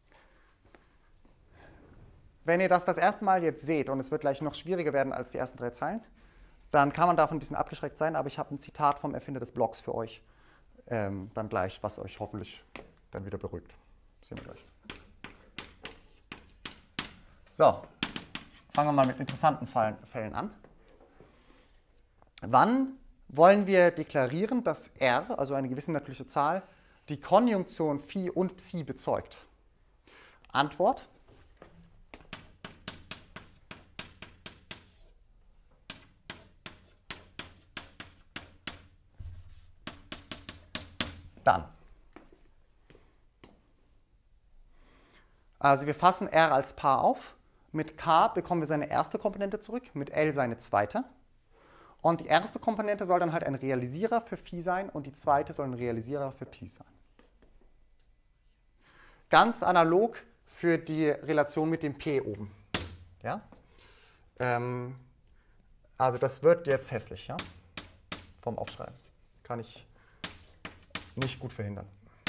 Wenn ihr das das erste Mal jetzt seht und es wird gleich noch schwieriger werden als die ersten drei Zeilen, dann kann man davon ein bisschen abgeschreckt sein, aber ich habe ein Zitat vom Erfinder des Blocks für euch ähm, dann gleich, was euch hoffentlich dann wieder beruhigt. Sehen wir gleich. So, fangen wir mal mit interessanten Fällen an. Wann wollen wir deklarieren, dass R, also eine gewisse natürliche Zahl, die Konjunktion Phi und Psi bezeugt? Antwort: dann. Also wir fassen R als Paar auf. Mit K bekommen wir seine erste Komponente zurück, mit L seine zweite. Und die erste Komponente soll dann halt ein Realisierer für Phi sein und die zweite soll ein Realisierer für Pi sein. Ganz analog für die Relation mit dem P oben. Ja? Ähm, also das wird jetzt hässlich, ja? Vom Aufschreiben. Kann ich nicht gut verhindern.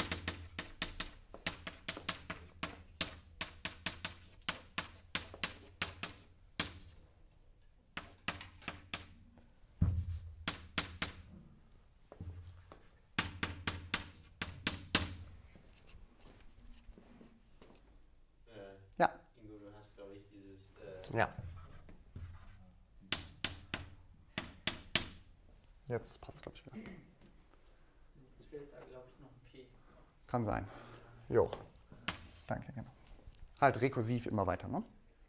Ja. Ingo, du hast, glaube ich, dieses... Äh Ja. Jetzt passt es, glaube ich, wieder. Jetzt fehlt da, glaube ich, noch ein P. Kann sein. Jo. Danke, genau. Halt rekursiv immer weiter, ne?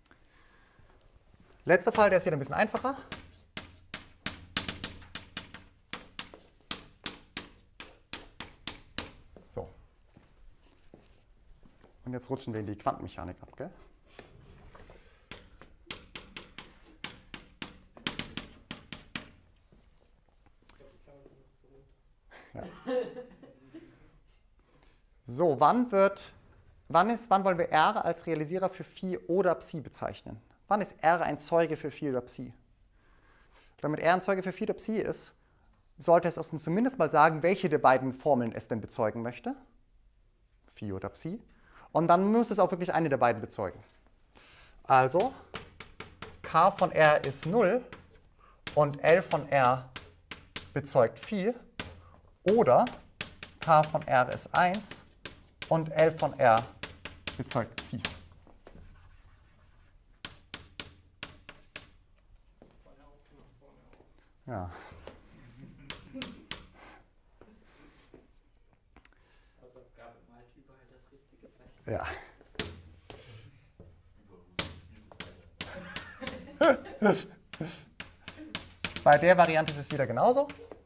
Letzter Fall, der ist wieder ein bisschen einfacher. So. Und jetzt rutschen wir in die Quantenmechanik ab, gell? Ja. So, wann wird, wann ist, wann wollen wir R als Realisierer für Phi oder Psi bezeichnen? Wann ist R ein Zeuge für Phi oder Psi? Damit R ein Zeuge für Phi oder Psi ist, sollte es uns zumindest mal sagen, welche der beiden Formeln es denn bezeugen möchte. Phi oder Psi. Und dann muss es auch wirklich eine der beiden bezeugen. Also, K von R ist null und L von R bezeugt Phi. Oder K von R ist eins und L von R bezeugt Psi. Ja. Hausaufgabe malt überall das richtige Zeichen. Ja. Bei der Variante ist es wieder genauso.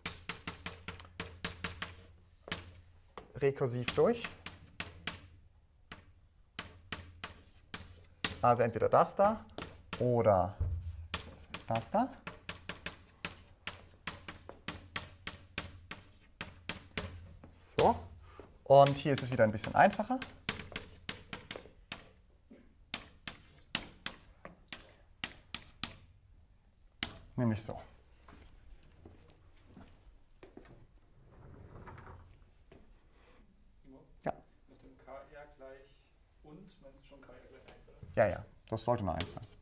Rekursiv durch. Also entweder das da oder das da. So. Und hier ist es wieder ein bisschen einfacher. Nämlich so. Ja. Mit dem K R gleich und, meinst du schon K R gleich eins? Ja, ja, das sollte nur eins sein.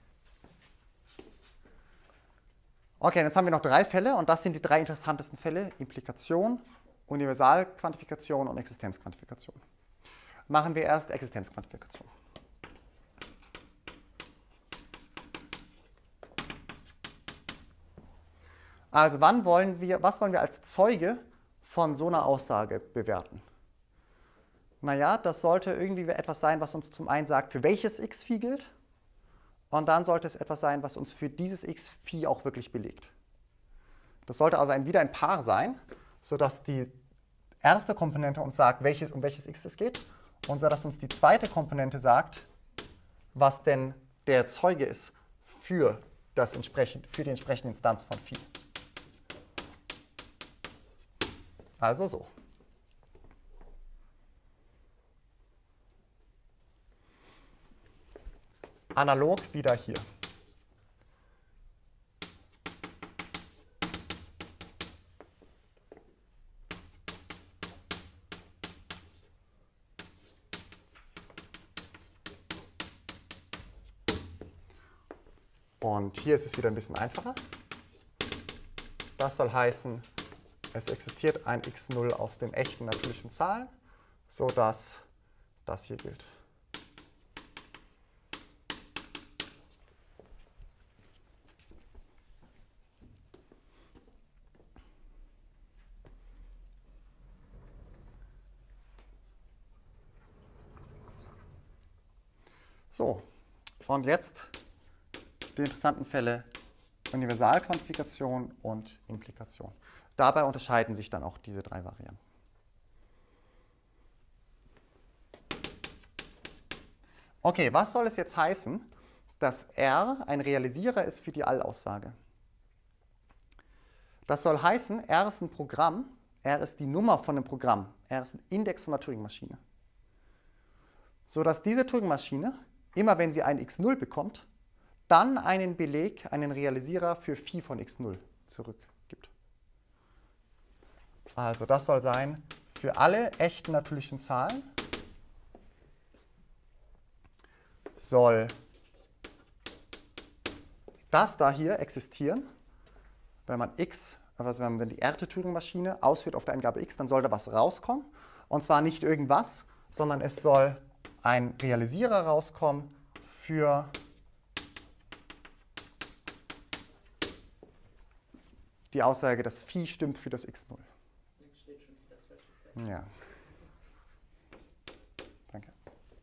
Okay, jetzt haben wir noch drei Fälle und das sind die drei interessantesten Fälle: Implikation, Universalquantifikation und Existenzquantifikation. Machen wir erst Existenzquantifikation. Also wann wollen wir, was wollen wir als Zeuge von so einer Aussage bewerten? Naja, das sollte irgendwie etwas sein, was uns zum einen sagt, für welches x-Phi gilt. Und dann sollte es etwas sein, was uns für dieses x-Phi auch wirklich belegt. Das sollte also ein, wieder ein Paar sein, sodass die erste Komponente uns sagt, welches, um welches x es geht. Und so dass uns die zweite Komponente sagt, was denn der Zeuge ist für, das entsprechend, für die entsprechende Instanz von Phi. Also so. Analog wieder hier. Und hier ist es wieder ein bisschen einfacher. Das soll heißen, es existiert ein x null aus den echten natürlichen Zahlen, sodass das hier gilt. So, und jetzt die interessanten Fälle Universalquantifikation und Implikation. Dabei unterscheiden sich dann auch diese drei Varianten. Okay, was soll es jetzt heißen, dass R ein Realisierer ist für die Allaussage? Das soll heißen, R ist ein Programm, R ist die Nummer von einem Programm, R ist ein Index von einer Turing-Maschine. Sodass diese Turing-Maschine, immer wenn sie ein x null bekommt, dann einen Beleg, einen Realisierer für Phi von x null zurückgibt. Also das soll sein, für alle echten natürlichen Zahlen soll das da hier existieren. Wenn man x, also wenn die R T-Turing-Maschine ausführt auf der Eingabe x, dann soll da was rauskommen. Und zwar nicht irgendwas, sondern es soll ein Realisierer rauskommen für die Aussage, dass Phi stimmt für das x null. Steht schon wieder das falsche Zeichen. Ja. Danke.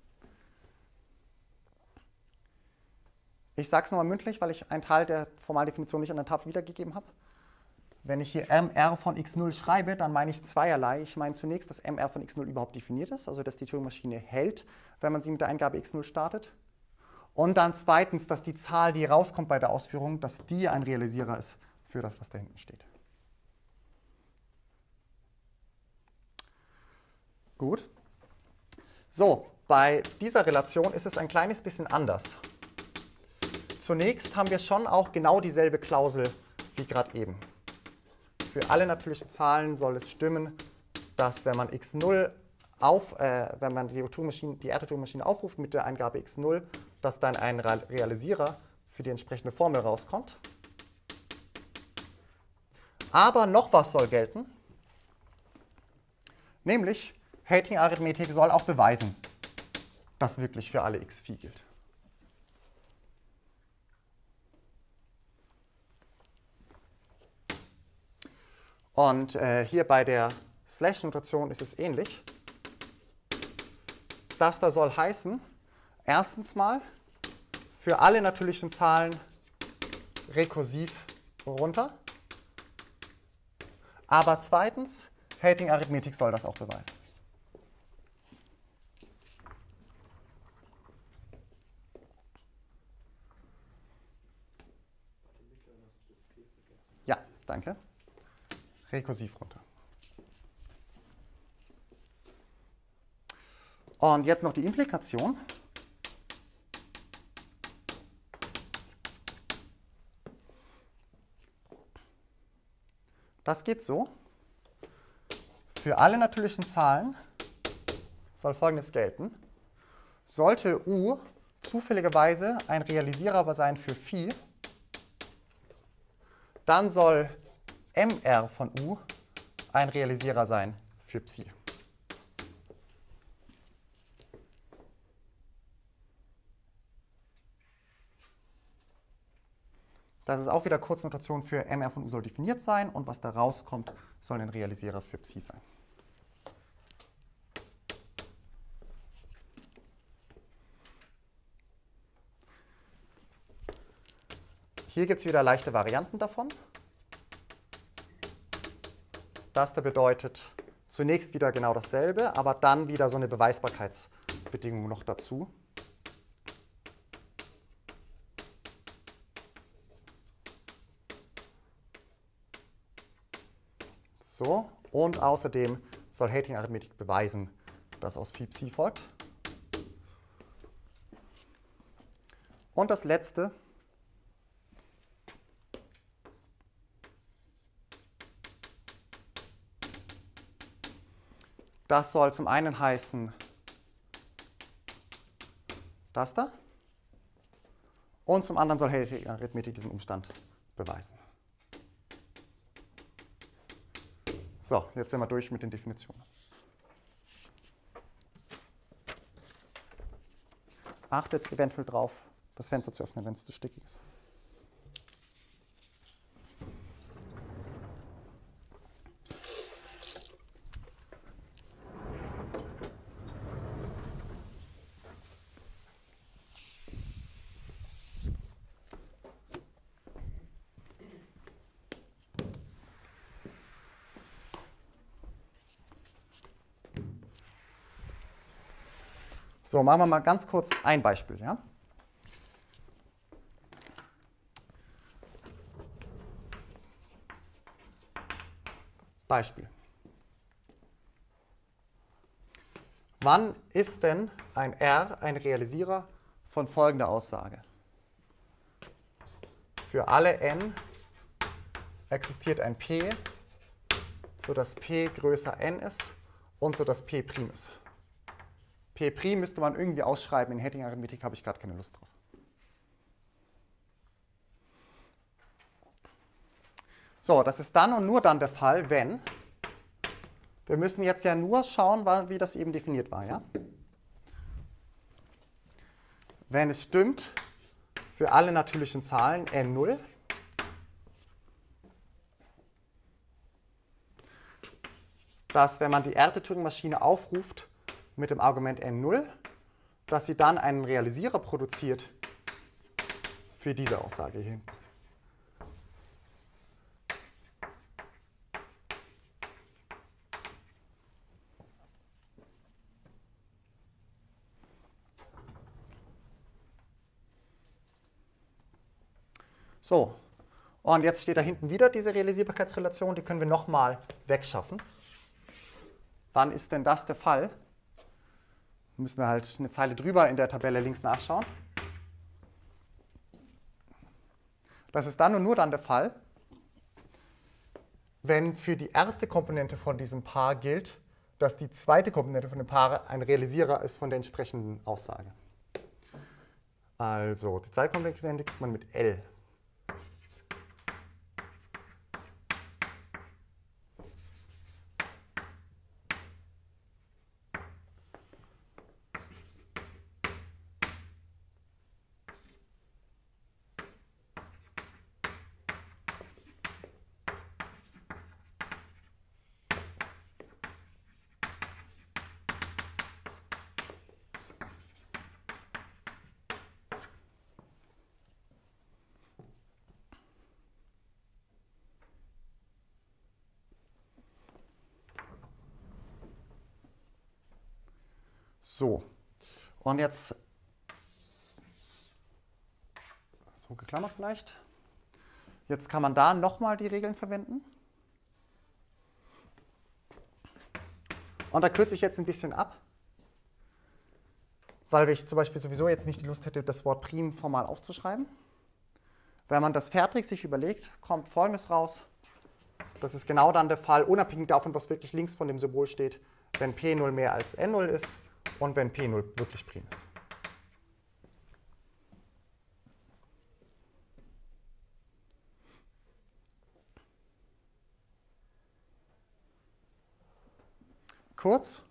Ich sage es nochmal mündlich, weil ich einen Teil der Formaldefinition nicht an der Tafel wiedergegeben habe. Wenn ich hier M R von x null schreibe, dann meine ich zweierlei. Ich meine zunächst, dass M R von x null überhaupt definiert ist, also dass die Turing-Maschine hält, wenn man sie mit der Eingabe x null startet. Und dann zweitens, dass die Zahl, die rauskommt bei der Ausführung, dass die ein Realisierer ist für das, was da hinten steht. Gut. So, bei dieser Relation ist es ein kleines bisschen anders. Zunächst haben wir schon auch genau dieselbe Klausel wie gerade eben. Für alle natürlichen Zahlen soll es stimmen, dass wenn man x null auf, äh, wenn man die, die R T-Turing-Maschine aufruft mit der Eingabe x null, dass dann ein Realisierer für die entsprechende Formel rauskommt. Aber noch was soll gelten, nämlich Heyting-Arithmetik soll auch beweisen, dass wirklich für alle x Phi gilt. Und äh, hier bei der Slash-Notation ist es ähnlich. Das da soll heißen, erstens mal für alle natürlichen Zahlen rekursiv runter. Aber zweitens, Heyting-Arithmetik soll das auch beweisen. Ja, danke. Rekursiv runter. Und jetzt noch die Implikation. Das geht so. Für alle natürlichen Zahlen soll Folgendes gelten. Sollte U zufälligerweise ein Realisierer sein für Phi, dann soll M R von U ein Realisierer sein für Psi. Das ist auch wieder Kurznotation für M R von U soll definiert sein und was da rauskommt, soll ein Realisierer für Psi sein. Hier gibt es wieder leichte Varianten davon. Das da bedeutet zunächst wieder genau dasselbe, aber dann wieder so eine Beweisbarkeitsbedingung noch dazu. So, und außerdem soll Heyting-Arithmetik beweisen, dass aus Phi Psi folgt. Und das letzte, das soll zum einen heißen das da und zum anderen soll Heyting-Arithmetik diesen Umstand beweisen. So, jetzt sind wir durch mit den Definitionen. Achtet eventuell drauf, das Fenster zu öffnen, wenn es zu stickig ist. So, machen wir mal ganz kurz ein Beispiel. Ja? Beispiel. Wann ist denn ein R ein Realisierer von folgender Aussage? Für alle n existiert ein P, sodass P größer n ist und sodass P prim ist. P prim müsste man irgendwie ausschreiben, in Hecking-Arithmetik habe ich gerade keine Lust drauf. So, das ist dann und nur dann der Fall, wenn, wir müssen jetzt ja nur schauen, wie das eben definiert war, ja? Wenn es stimmt, für alle natürlichen Zahlen n null, dass, wenn man die r-te Turing-Maschine aufruft mit dem Argument n null, dass sie dann einen Realisierer produziert für diese Aussage hier. So, und jetzt steht da hinten wieder diese Realisierbarkeitsrelation, die können wir nochmal wegschaffen. Wann ist denn das der Fall? Müssen wir halt eine Zeile drüber in der Tabelle links nachschauen. Das ist dann und nur dann der Fall, wenn für die erste Komponente von diesem Paar gilt, dass die zweite Komponente von dem Paar ein Realisierer ist von der entsprechenden Aussage. Also, die zweite Komponente kriegt man mit L. So, und jetzt, so geklammert vielleicht, jetzt kann man da nochmal die Regeln verwenden. Und da kürze ich jetzt ein bisschen ab, weil ich zum Beispiel sowieso jetzt nicht die Lust hätte, das Wort prim formal aufzuschreiben. Wenn man das fertig sich überlegt, kommt Folgendes raus. Das ist genau dann der Fall, unabhängig davon, was wirklich links von dem Symbol steht, wenn P null mehr als N null ist. Und wenn P null wirklich prim ist. Kurz,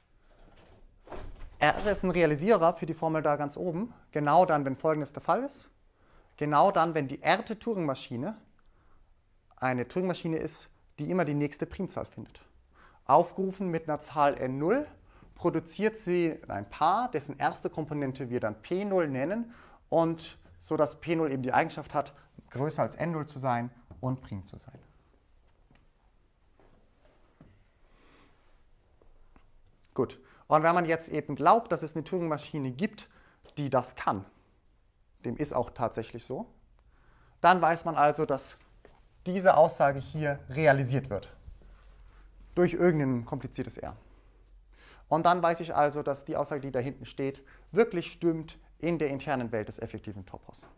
R ist ein Realisierer für die Formel da ganz oben, genau dann, wenn Folgendes der Fall ist. Genau dann, wenn die r-te Turing-Maschine eine Turing-Maschine ist, die immer die nächste Primzahl findet. Aufgerufen mit einer Zahl n null, produziert sie ein Paar, dessen erste Komponente wir dann P null nennen, und so dass P null eben die Eigenschaft hat, größer als N null zu sein und prim zu sein. Gut, und wenn man jetzt eben glaubt, dass es eine Turing-Maschine gibt, die das kann, dem ist auch tatsächlich so, dann weiß man also, dass diese Aussage hier realisiert wird durch irgendein kompliziertes R. Und dann weiß ich also, dass die Aussage, die da hinten steht, wirklich stimmt in der internen Welt des effektiven Topos.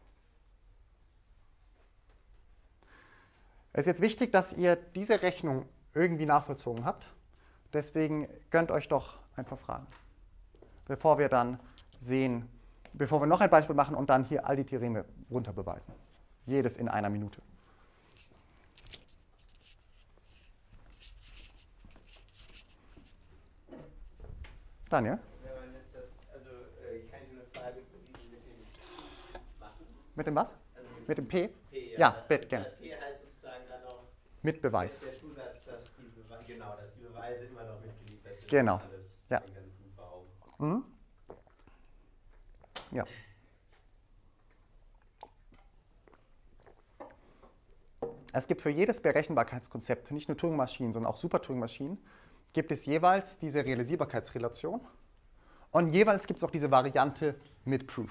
Es ist jetzt wichtig, dass ihr diese Rechnung irgendwie nachvollzogen habt. Deswegen gönnt euch doch ein paar Fragen, bevor wir dann sehen, bevor wir noch ein Beispiel machen und dann hier all die Theoreme runter beweisen. Jedes in einer Minute. Daniel? Ja, wann ist das, also äh, kann ich eine Frage zu diesem mit dem machen? Mit dem was? Also mit dem P? P, ja. Ja, bitte, gerne. P heißt sozusagen dann auch Mit Beweis. der Zusatz, dass die, Bewe genau, dass die Beweise immer noch mitgeliefert sind. Genau. Alles Ja. ganz gut vor Augen. Mhm. Ja. Es gibt für jedes Berechenbarkeitskonzept, nicht nur Turing-Maschinen, sondern auch Super-Turing-Maschinen, gibt es jeweils diese Realisierbarkeitsrelation. Und jeweils gibt es auch diese Variante mit Proof.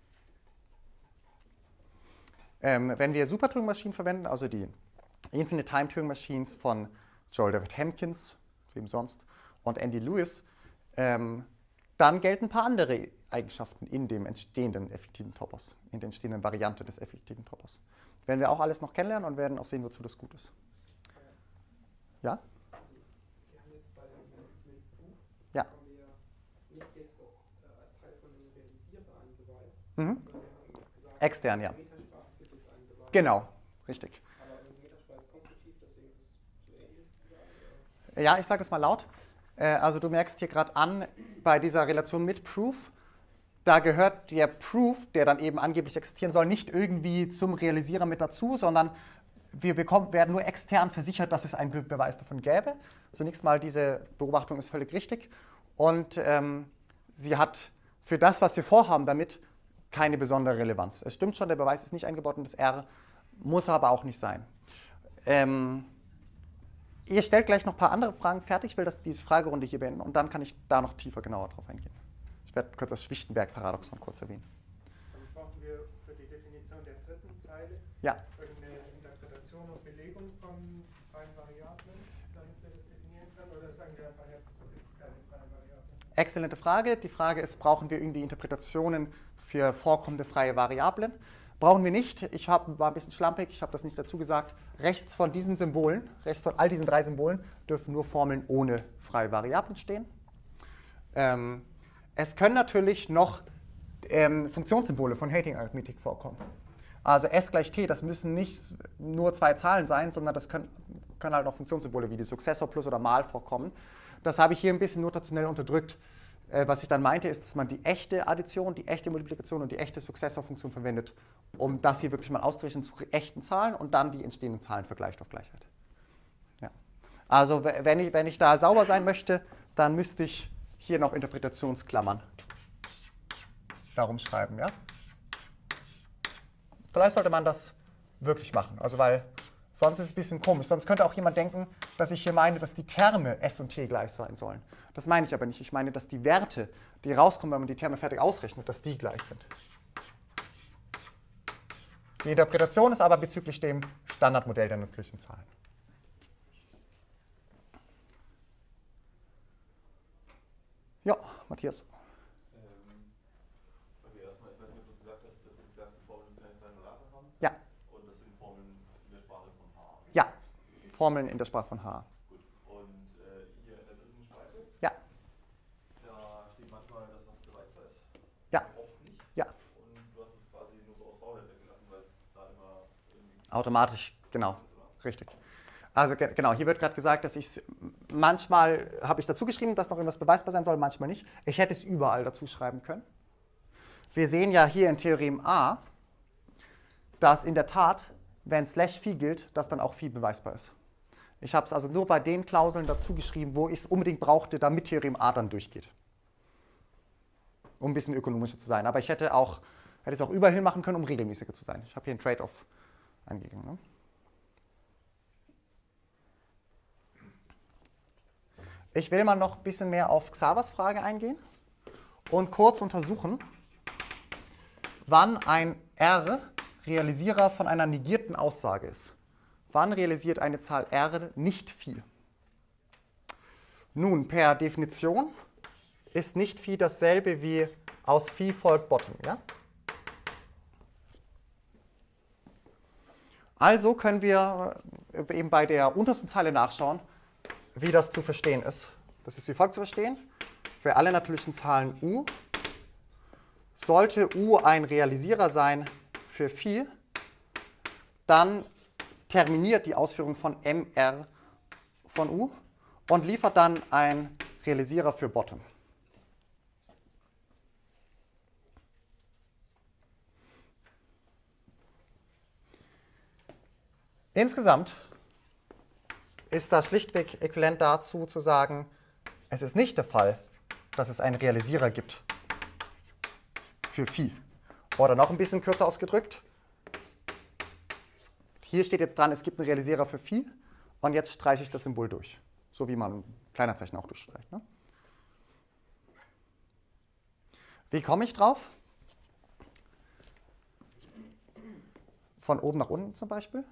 Ähm, wenn wir Super-Turing-Maschinen verwenden, also die Infinite Time Turing Machines von Joel David Hankins, wem sonst, und Andy Lewis, ähm, dann gelten ein paar andere Eigenschaften in dem entstehenden effektiven Topos, in der entstehenden Variante des effektiven Topos. Werden wir auch alles noch kennenlernen und werden auch sehen, wozu das gut ist. Ja? Also, wir haben jetzt bei dem mit Proof, Ja. haben wir nicht jetzt äh, als Teil von dem Realisierer einen Beweis, Mhm. sondern wir haben gesagt, Extern, ja. in der Metasprache gibt es einen Beweis. Genau, richtig. Aber unsere Metasprache ist konstruktiv, deswegen ist es zu ähnlich zu sagen. Oder? Ja, ich sage das mal laut. Äh, also du merkst hier gerade an, bei dieser Relation mit Proof, da gehört der Proof, der dann eben angeblich existieren soll, nicht irgendwie zum Realisierer mit dazu, sondern wir bekommen, werden nur extern versichert, dass es einen Be Beweis davon gäbe. Zunächst mal, diese Beobachtung ist völlig richtig. Und ähm, sie hat für das, was wir vorhaben, damit keine besondere Relevanz. Es stimmt schon, der Beweis ist nicht eingebaut in das R, muss aber auch nicht sein. Ähm, ihr stellt gleich noch ein paar andere Fragen fertig. Ich will das, diese Fragerunde hier beenden und dann kann ich da noch tiefer genauer drauf eingehen. Ich werde kurz das Schwichtenberg-Paradoxon kurz erwähnen. Dann brauchen wir für die Definition der dritten Zeile Ja. irgendeine Interpretation und Belegung von freien Variablen, damit wir das definieren können? Oder sagen wir einfach, jetzt gibt es keine freien Variablen? Exzellente Frage. Die Frage ist, brauchen wir irgendwie Interpretationen für vorkommende freie Variablen? Brauchen wir nicht. Ich hab, war ein bisschen schlampig, ich habe das nicht dazu gesagt. Rechts von diesen Symbolen, rechts von all diesen drei Symbolen, dürfen nur Formeln ohne freie Variablen stehen. Ähm, es können natürlich noch ähm, Funktionssymbole von Hating-Arithmetik vorkommen. Also S gleich T, das müssen nicht nur zwei Zahlen sein, sondern das können, können halt auch Funktionssymbole wie die Successor plus oder mal vorkommen. Das habe ich hier ein bisschen notationell unterdrückt. Äh, was ich dann meinte, ist, dass man die echte Addition, die echte Multiplikation und die echte Successor-Funktion verwendet, um das hier wirklich mal auszurechnen zu echten Zahlen und dann die entstehenden Zahlen vergleicht auf Gleichheit. Ja. Also wenn ich, wenn ich da sauber sein möchte, dann müsste ich hier noch Interpretationsklammern darum schreiben. Ja? Vielleicht sollte man das wirklich machen, also weil sonst ist es ein bisschen komisch. Sonst könnte auch jemand denken, dass ich hier meine, dass die Terme S und T gleich sein sollen. Das meine ich aber nicht. Ich meine, dass die Werte, die rauskommen, wenn man die Terme fertig ausrechnet, dass die gleich sind. Die Interpretation ist aber bezüglich dem Standardmodell der natürlichen Zahlen. Ja, Matthias. Ähm, okay, erstmal, ich weiß nicht, ob du es gesagt hast, dass es gesagt Formeln keine freien Variablen haben. Ja. Und das sind Formeln in der Sprache von H. Ja, Formeln in der Sprache von H. Gut. Und äh, hier in der dritten Spalte, Ja. da steht manchmal, dass was beweisbar ist. Ja. Oft nicht. Ja. Und du hast es quasi nur so aus Faulheit weggelassen, weil es da immer irgendwie. Automatisch, genau, richtig. Also ge genau, hier wird gerade gesagt, dass ich es manchmal habe ich dazu geschrieben, dass noch irgendwas beweisbar sein soll, manchmal nicht. Ich hätte es überall dazu schreiben können. Wir sehen ja hier in Theorem A, dass in der Tat, wenn slash Phi gilt, dass dann auch Phi beweisbar ist. Ich habe es also nur bei den Klauseln dazu geschrieben, wo ich es unbedingt brauchte, damit Theorem A dann durchgeht. Um ein bisschen ökonomischer zu sein. Aber ich hätte, auch, hätte es auch überall hin machen können, um regelmäßiger zu sein. Ich habe hier einen Trade-off angegeben. Ne? Ich will mal noch ein bisschen mehr auf Xavers Frage eingehen und kurz untersuchen, wann ein R Realisierer von einer negierten Aussage ist. Wann realisiert eine Zahl R nicht Phi? Nun, per Definition ist nicht Phi dasselbe wie aus Phi folgt Bottom. Ja? Also können wir eben bei der untersten Zeile nachschauen, wie das zu verstehen ist. Das ist wie folgt zu verstehen. Für alle natürlichen Zahlen U sollte U ein Realisierer sein für Phi, dann terminiert die Ausführung von M R von U und liefert dann ein Realisierer für Bottom. Insgesamt ist das schlichtweg äquivalent dazu zu sagen, es ist nicht der Fall, dass es einen Realisierer gibt für Phi. Oder noch ein bisschen kürzer ausgedrückt, hier steht jetzt dran, es gibt einen Realisierer für Phi und jetzt streiche ich das Symbol durch. So wie man ein Kleinerzeichen auch durchstreicht. Ne? Wie komme ich drauf? Von oben nach unten zum Beispiel?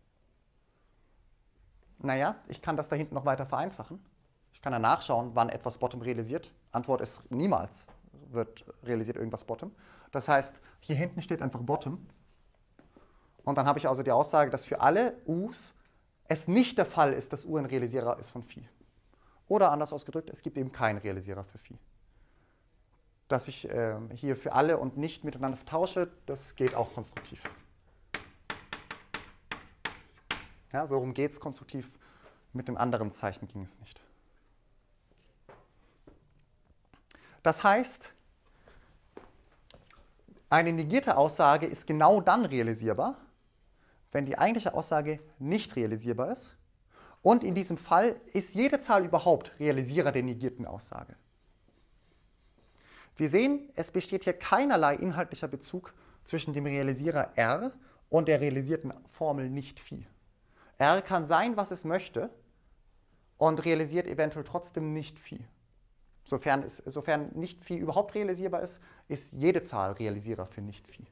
Naja, ich kann das da hinten noch weiter vereinfachen. Ich kann ja nachschauen, wann etwas Bottom realisiert. Antwort ist, niemals wird realisiert irgendwas Bottom. Das heißt, hier hinten steht einfach Bottom. Und dann habe ich also die Aussage, dass für alle U's es nicht der Fall ist, dass U ein Realisierer ist von Phi. Oder anders ausgedrückt, es gibt eben keinen Realisierer für Phi. Dass ich äh, hier für alle und nicht miteinander vertausche, das geht auch konstruktiv. Ja, so rum geht es konstruktiv. Mit dem anderen Zeichen ging es nicht. Das heißt, eine negierte Aussage ist genau dann realisierbar, wenn die eigentliche Aussage nicht realisierbar ist. Und in diesem Fall ist jede Zahl überhaupt Realisierer der negierten Aussage. Wir sehen, es besteht hier keinerlei inhaltlicher Bezug zwischen dem Realisierer R und der realisierten Formel nicht Phi. R kann sein, was es möchte, und realisiert eventuell trotzdem nicht Phi. Sofern, es, sofern nicht Phi überhaupt realisierbar ist, ist jede Zahl Realisierer für nicht Phi.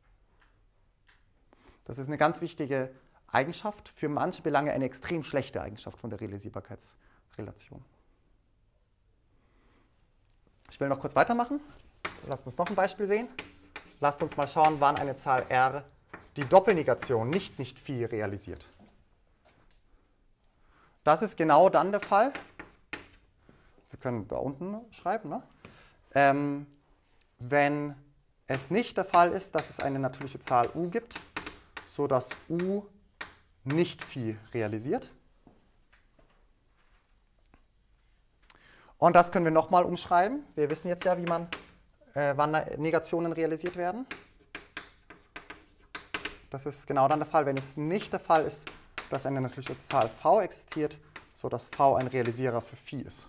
Das ist eine ganz wichtige Eigenschaft, für manche Belange eine extrem schlechte Eigenschaft von der Realisierbarkeitsrelation. Ich will noch kurz weitermachen. Lasst uns noch ein Beispiel sehen. Lasst uns mal schauen, wann eine Zahl R die Doppelnegation nicht nicht Phi realisiert. Das ist genau dann der Fall. Wir können da unten schreiben, ne? ähm, wenn es nicht der Fall ist, dass es eine natürliche Zahl U gibt, sodass U nicht Phi realisiert. Und das können wir nochmal umschreiben. Wir wissen jetzt ja, wie man, äh, wann Negationen realisiert werden. Das ist genau dann der Fall, wenn es nicht der Fall ist, dass eine natürliche Zahl V existiert, sodass V ein Realisierer für Phi ist.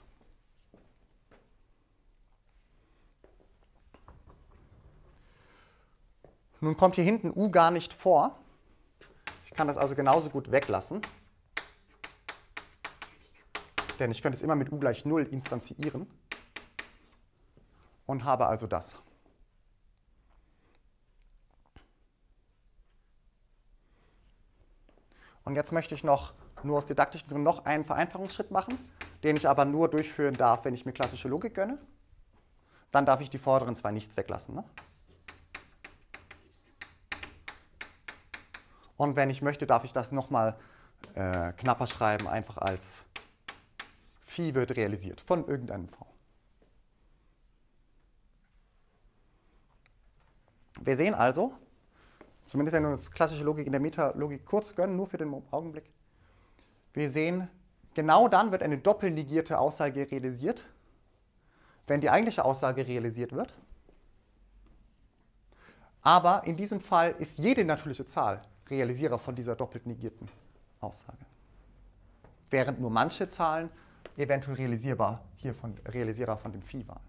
Nun kommt hier hinten U gar nicht vor. Ich kann das also genauso gut weglassen. Denn ich könnte es immer mit U gleich null instanzieren. Und habe also das. Und jetzt möchte ich noch, nur aus didaktischen Gründen, noch einen Vereinfachungsschritt machen, den ich aber nur durchführen darf, wenn ich mir klassische Logik gönne. Dann darf ich die vorderen zwei nichts weglassen. Ne? Und wenn ich möchte, darf ich das nochmal äh, knapper schreiben, einfach als Phi wird realisiert von irgendeinem V. Wir sehen also, zumindest wenn wir uns klassische Logik in der Metalogik kurz gönnen, nur für den Augenblick, wir sehen, genau dann wird eine doppelnegierte Aussage realisiert, wenn die eigentliche Aussage realisiert wird. Aber in diesem Fall ist jede natürliche Zahl Realisierer von dieser doppelt negierten Aussage. Während nur manche Zahlen eventuell realisierbar hier von, Realisierer von dem Phi waren.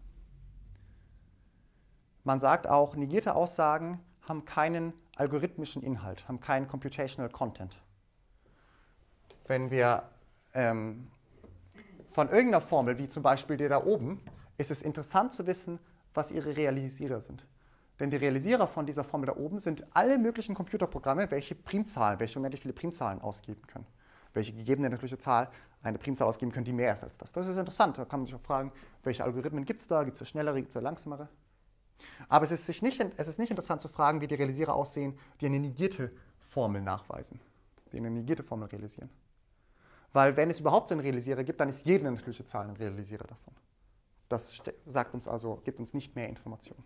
Man sagt auch, negierte Aussagen haben keinen algorithmischen Inhalt, haben keinen computational content. Wenn wir ähm, von irgendeiner Formel, wie zum Beispiel der da oben, ist es interessant zu wissen, was ihre Realisierer sind. Denn die Realisierer von dieser Formel da oben sind alle möglichen Computerprogramme, welche Primzahlen, welche unendlich viele Primzahlen ausgeben können. Welche gegebene natürliche Zahl eine Primzahl ausgeben können, die mehr ist als das. Das ist interessant. Da kann man sich auch fragen, welche Algorithmen gibt es da? Gibt es schnellere, gibt es langsamere? Aber es ist, sich nicht, es ist nicht interessant zu fragen, wie die Realisierer aussehen, die eine negierte Formel nachweisen, die eine negierte Formel realisieren. Weil wenn es überhaupt so einen Realisierer gibt, dann ist jede natürliche Zahl ein Realisierer davon. Das sagt uns also, gibt uns nicht mehr Informationen.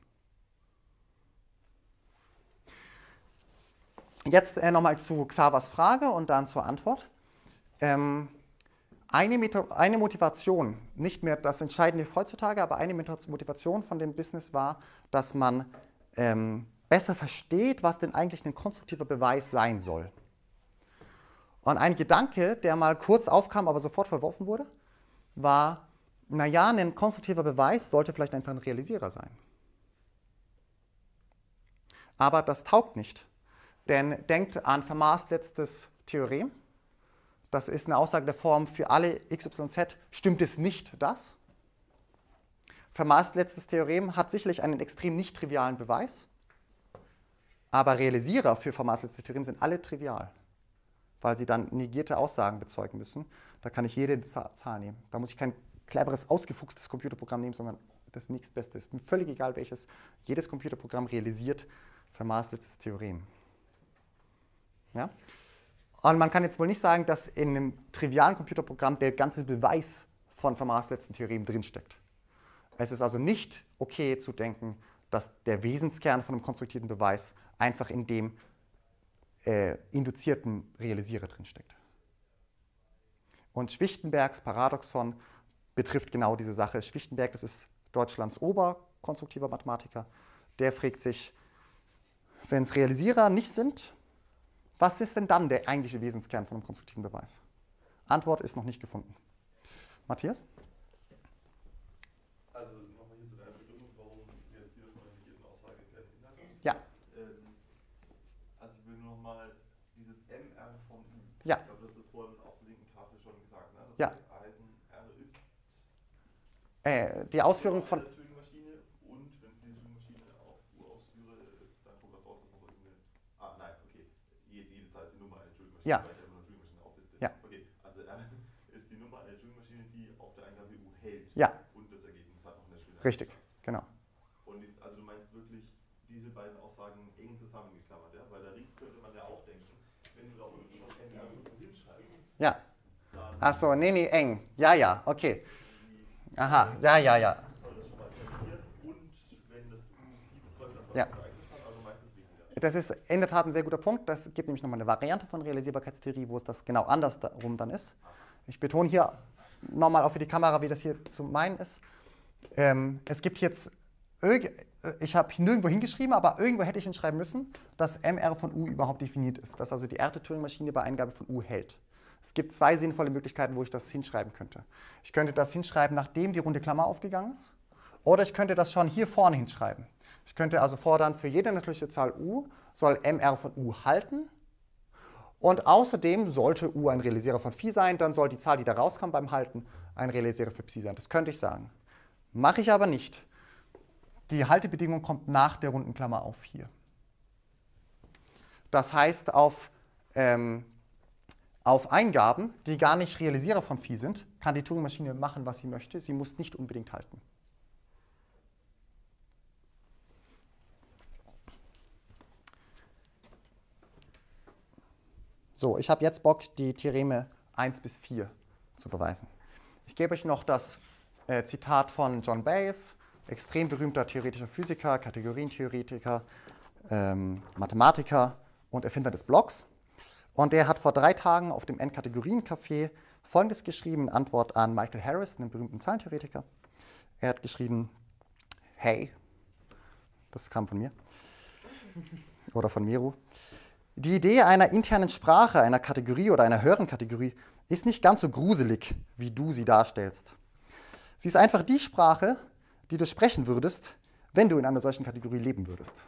Jetzt äh, nochmal zu Xavers Frage und dann zur Antwort. Ähm, eine, eine Motivation, nicht mehr das Entscheidende heutzutage, aber eine Motivation von dem Business war, dass man ähm, besser versteht, was denn eigentlich ein konstruktiver Beweis sein soll. Und ein Gedanke, der mal kurz aufkam, aber sofort verworfen wurde, war, naja, ein konstruktiver Beweis sollte vielleicht einfach ein Realisierer sein. Aber das taugt nicht. Denn denkt an Fermats letztes Theorem. Das ist eine Aussage der Form, für alle x, y, z stimmt es nicht das. Fermats letztes Theorem hat sicherlich einen extrem nicht trivialen Beweis, aber Realisierer für Fermats letztes Theorem sind alle trivial, weil sie dann negierte Aussagen bezeugen müssen. Da kann ich jede Zahl nehmen. Da muss ich kein cleveres, ausgefuchstes Computerprogramm nehmen, sondern das nächstbeste. Es ist mir völlig egal, welches. Jedes Computerprogramm realisiert Fermats letztes Theorem. Ja? Und man kann jetzt wohl nicht sagen, dass in einem trivialen Computerprogramm der ganze Beweis von Fermats letzten Theorem drinsteckt. Es ist also nicht okay zu denken, dass der Wesenskern von einem konstruktierten Beweis einfach in dem äh, induzierten Realisierer drinsteckt. Und Schwichtenbergs Paradoxon betrifft genau diese Sache. Schwichtenberg, das ist Deutschlands oberkonstruktiver Mathematiker, der fragt sich, wenn es Realisierer nicht sind, was ist denn dann der eigentliche Wesenskern von einem konstruktiven Beweis? Antwort ist noch nicht gefunden. Matthias? Also nochmal hier zu deiner Begründung, warum wir jetzt hier von der negierten Aussage keine Inhalte haben. Ja. Ähm, also ich will nur nochmal dieses M R von U. Ja. Ich glaube, das ist vorhin auf der linken Tafel schon gesagt. Ne? Das Ja. heißen, R ist Äh, die Ausführung von... eine Turing-Maschine und wenn ich die Turing-Maschine auf U ausführe, dann kommt was raus, was noch irgendeine... Ah, nein, okay. Jede, jede Zahl ist die Nummer einer Turing-Maschine, Ja. weil ich immer eine Turing-Maschine aufliste. Ja. Okay, also R ist die Nummer einer Turing-Maschine, die auf der Eingabe U hält. Ja. Und das Ergebnis hat noch eine Schwindelei. Richtig, genau. Und dies, also du meinst wirklich diese beiden Aussagen eng zusammengeklammert, ja? Weil da links könnte man ja auch denken, wenn du da unten schon M R hinschreibst, Ja. dann Ach so, nee, nee, eng. Ja, ja, okay. Aha, ja, ja, ja. soll das schon mal terminieren und wenn das U die bezeugt, dann soll Ja. das geeignet haben, also meinst du es weniger. Das ist in der Tat ein sehr guter Punkt. Das gibt nämlich nochmal eine Variante von Realisierbarkeitstheorie, wo es das genau andersrum dann ist. Ich betone hier nochmal auch für die Kamera, wie das hier zu meinen ist. Ähm, es gibt jetzt, ich habe nirgendwo hingeschrieben, aber irgendwo hätte ich hinschreiben müssen, dass M R von U überhaupt definiert ist, dass also die erste Turing-Maschine bei Eingabe von U hält. Es gibt zwei sinnvolle Möglichkeiten, wo ich das hinschreiben könnte. Ich könnte das hinschreiben, nachdem die runde Klammer aufgegangen ist, oder ich könnte das schon hier vorne hinschreiben. Ich könnte also fordern, für jede natürliche Zahl U soll M R von U halten. Und außerdem sollte U ein Realisierer von Phi sein, dann soll die Zahl, die da rauskam beim Halten, ein Realisierer für Psi sein. Das könnte ich sagen. Mache ich aber nicht. Die Haltebedingung kommt nach der runden Klammer auf hier. Das heißt, auf, ähm, auf Eingaben, die gar nicht Realisierer von Phi sind, kann die Turing-Maschine machen, was sie möchte. Sie muss nicht unbedingt halten. So, ich habe jetzt Bock, die Theoreme eins bis vier zu beweisen. Ich gebe euch noch das äh, Zitat von John Bayes, extrem berühmter theoretischer Physiker, Kategorientheoretiker, ähm, Mathematiker und Erfinder des Blocks. Und der hat vor drei Tagen auf dem N-Kategorien-Café Folgendes geschrieben, in Antwort an Michael Harris, einen berühmten Zahlentheoretiker. Er hat geschrieben, hey, das kam von mir, oder von Meru, die Idee einer internen Sprache, einer Kategorie oder einer höheren Kategorie ist nicht ganz so gruselig, wie du sie darstellst. Sie ist einfach die Sprache, die du sprechen würdest, wenn du in einer solchen Kategorie leben würdest.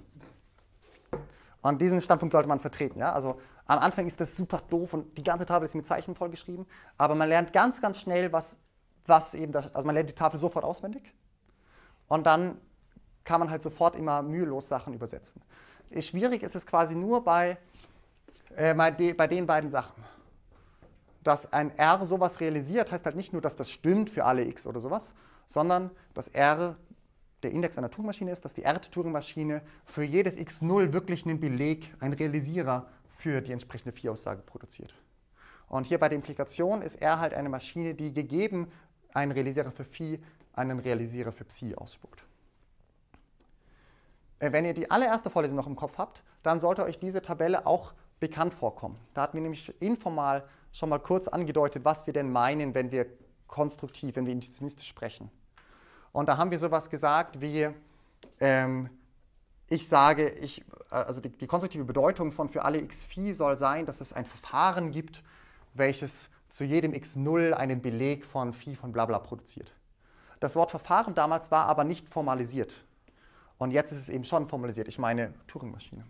Und diesen Standpunkt sollte man vertreten. Ja? Also am Anfang ist das super doof und die ganze Tafel ist mit Zeichen vollgeschrieben, aber man lernt ganz, ganz schnell, was, was eben, das, also man lernt die Tafel sofort auswendig und dann kann man halt sofort immer mühelos Sachen übersetzen. Schwierig ist es quasi nur bei, äh, bei, de, bei den beiden Sachen. Dass ein R sowas realisiert, heißt halt nicht nur, dass das stimmt für alle x oder sowas, sondern dass R der Index einer Turing-Maschine ist, dass die R-te Turing-Maschine für jedes x null wirklich einen Beleg, einen Realisierer für die entsprechende Phi-Aussage produziert. Und hier bei der Implikation ist R halt eine Maschine, die gegeben einen Realisierer für Phi, einen Realisierer für Psi ausspuckt. Wenn ihr die allererste Vorlesung noch im Kopf habt, dann sollte euch diese Tabelle auch bekannt vorkommen. Da hatten wir nämlich informal schon mal kurz angedeutet, was wir denn meinen, wenn wir konstruktiv, wenn wir induktionistisch sprechen. Und da haben wir sowas gesagt wie, ähm, ich sage, ich, also die, die konstruktive Bedeutung von für alle x Phi soll sein, dass es ein Verfahren gibt, welches zu jedem x null einen Beleg von Phi von bla bla produziert. Das Wort Verfahren damals war aber nicht formalisiert. Und jetzt ist es eben schon formalisiert. Ich meine Turing-Maschine.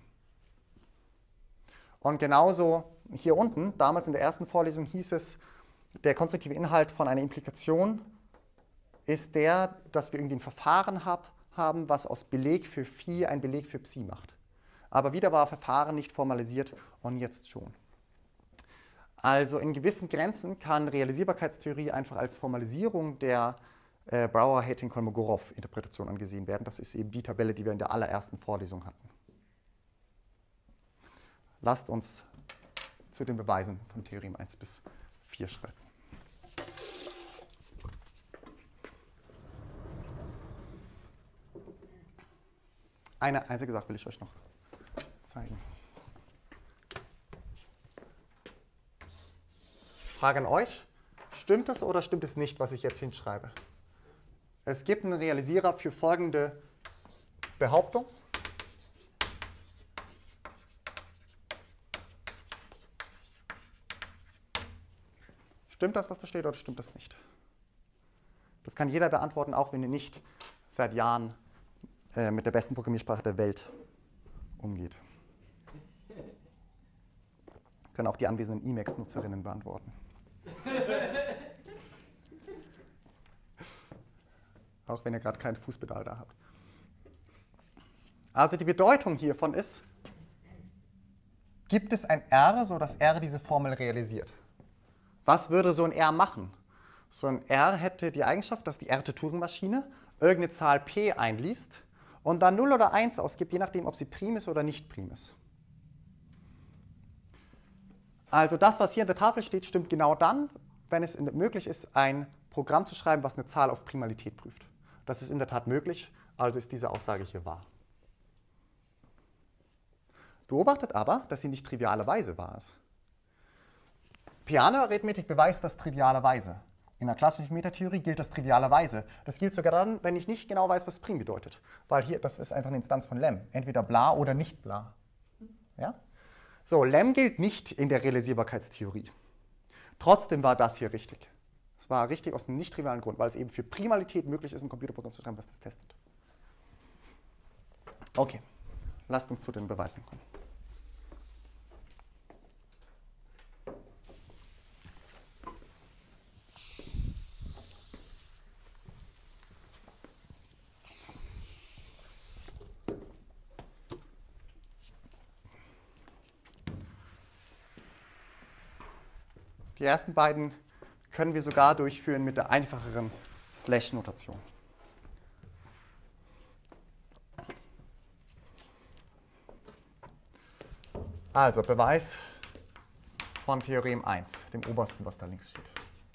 Und genauso hier unten, damals in der ersten Vorlesung hieß es, der konstruktive Inhalt von einer Implikation ist der, dass wir irgendwie ein Verfahren hab, haben, was aus Beleg für Phi ein Beleg für Psi macht. Aber wieder war Verfahren nicht formalisiert und jetzt schon. Also in gewissen Grenzen kann Realisierbarkeitstheorie einfach als Formalisierung der äh, Brouwer-Hating-Kolmogorov-Interpretation angesehen werden. Das ist eben die Tabelle, die wir in der allerersten Vorlesung hatten. Lasst uns zu den Beweisen von Theorem eins bis vier schreiten. Eine einzige Sache will ich euch noch zeigen. Frage an euch, stimmt es oder stimmt es nicht, was ich jetzt hinschreibe? Es gibt einen Realisierer für folgende Behauptung. Stimmt das, was da steht, oder stimmt das nicht? Das kann jeder beantworten, auch wenn ihr nicht seit Jahren äh, mit der besten Programmiersprache der Welt umgeht. Können auch die anwesenden Emacs-Nutzerinnen beantworten. Auch wenn ihr gerade kein Fußpedal da habt. Also die Bedeutung hiervon ist, gibt es ein R, sodass R diese Formel realisiert? Was würde so ein R machen? So ein R hätte die Eigenschaft, dass die r-te Turing-Maschine irgendeine Zahl p einliest und dann null oder eins ausgibt, je nachdem, ob sie prim ist oder nicht prim ist. Also das, was hier in der Tafel steht, stimmt genau dann, wenn es möglich ist, ein Programm zu schreiben, was eine Zahl auf Primalität prüft. Das ist in der Tat möglich, also ist diese Aussage hier wahr. Beobachtet aber, dass sie nicht trivialerweise wahr ist. Peano-Arithmetik beweist das trivialerweise. In der klassischen Metatheorie gilt das trivialerweise. Das gilt sogar dann, wenn ich nicht genau weiß, was prim bedeutet. Weil hier, das ist einfach eine Instanz von Lem. Entweder bla oder nicht bla. Ja? So, Lem gilt nicht in der Realisierbarkeitstheorie. Trotzdem war das hier richtig. Es war richtig aus einem nicht trivialen Grund, weil es eben für Primalität möglich ist, ein Computerprogramm zu schreiben, was das testet. Okay, lasst uns zu den Beweisen kommen. Die ersten beiden können wir sogar durchführen mit der einfacheren Slash-Notation. Also Beweis von Theorem eins, dem obersten, was da links steht.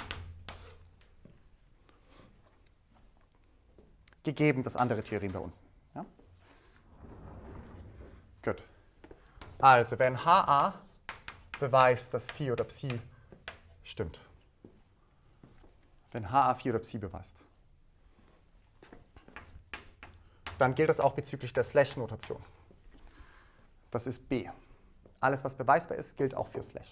Gegeben das andere Theorem da unten. Ja? Gut. Also wenn H A beweist, dass Phi oder Psi stimmt. Wenn H A Phi oder Psi beweist. Dann gilt das auch bezüglich der Slash-Notation. Das ist B. Alles, was beweisbar ist, gilt auch für Slash.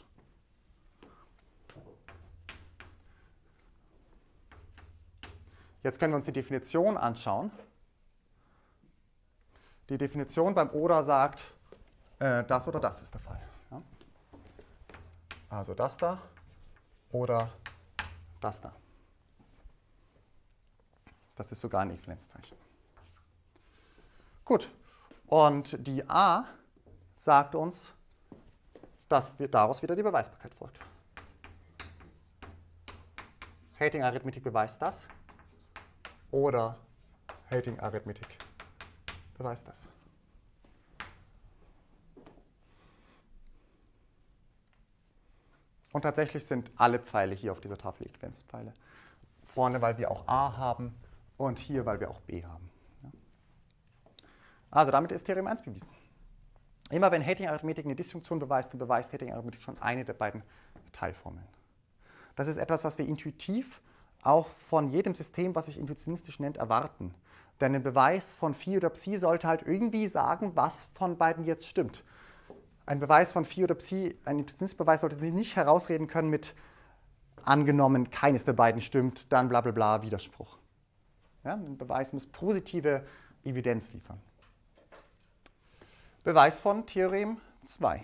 Jetzt können wir uns die Definition anschauen. Die Definition beim Oder sagt, äh, das oder das ist der Fall. Ja? Also das da oder das da. Das ist sogar ein Äquivalenzzeichen. Gut, und die A sagt uns, dass daraus wieder die Beweisbarkeit folgt. Hating-Arithmetik beweist das oder Hating-Arithmetik beweist das. Und tatsächlich sind alle Pfeile hier auf dieser Tafel Äquivalenzpfeile. Vorne, weil wir auch A haben und hier, weil wir auch B haben. Also damit ist Theorem eins bewiesen. Immer wenn Hating-Arithmetik eine Disjunktion beweist, dann beweist Hating-Arithmetik schon eine der beiden Teilformeln. Das ist etwas, was wir intuitiv auch von jedem System, was sich intuitionistisch nennt, erwarten. Denn ein Beweis von Phi oder Psi sollte halt irgendwie sagen, was von beiden jetzt stimmt. Ein Beweis von Phi oder Psi, ein intuitivistischer Beweis, sollte sich nicht herausreden können mit angenommen, keines der beiden stimmt, dann bla bla bla, Widerspruch. Ja, ein Beweis muss positive Evidenz liefern. Beweis von Theorem zwei.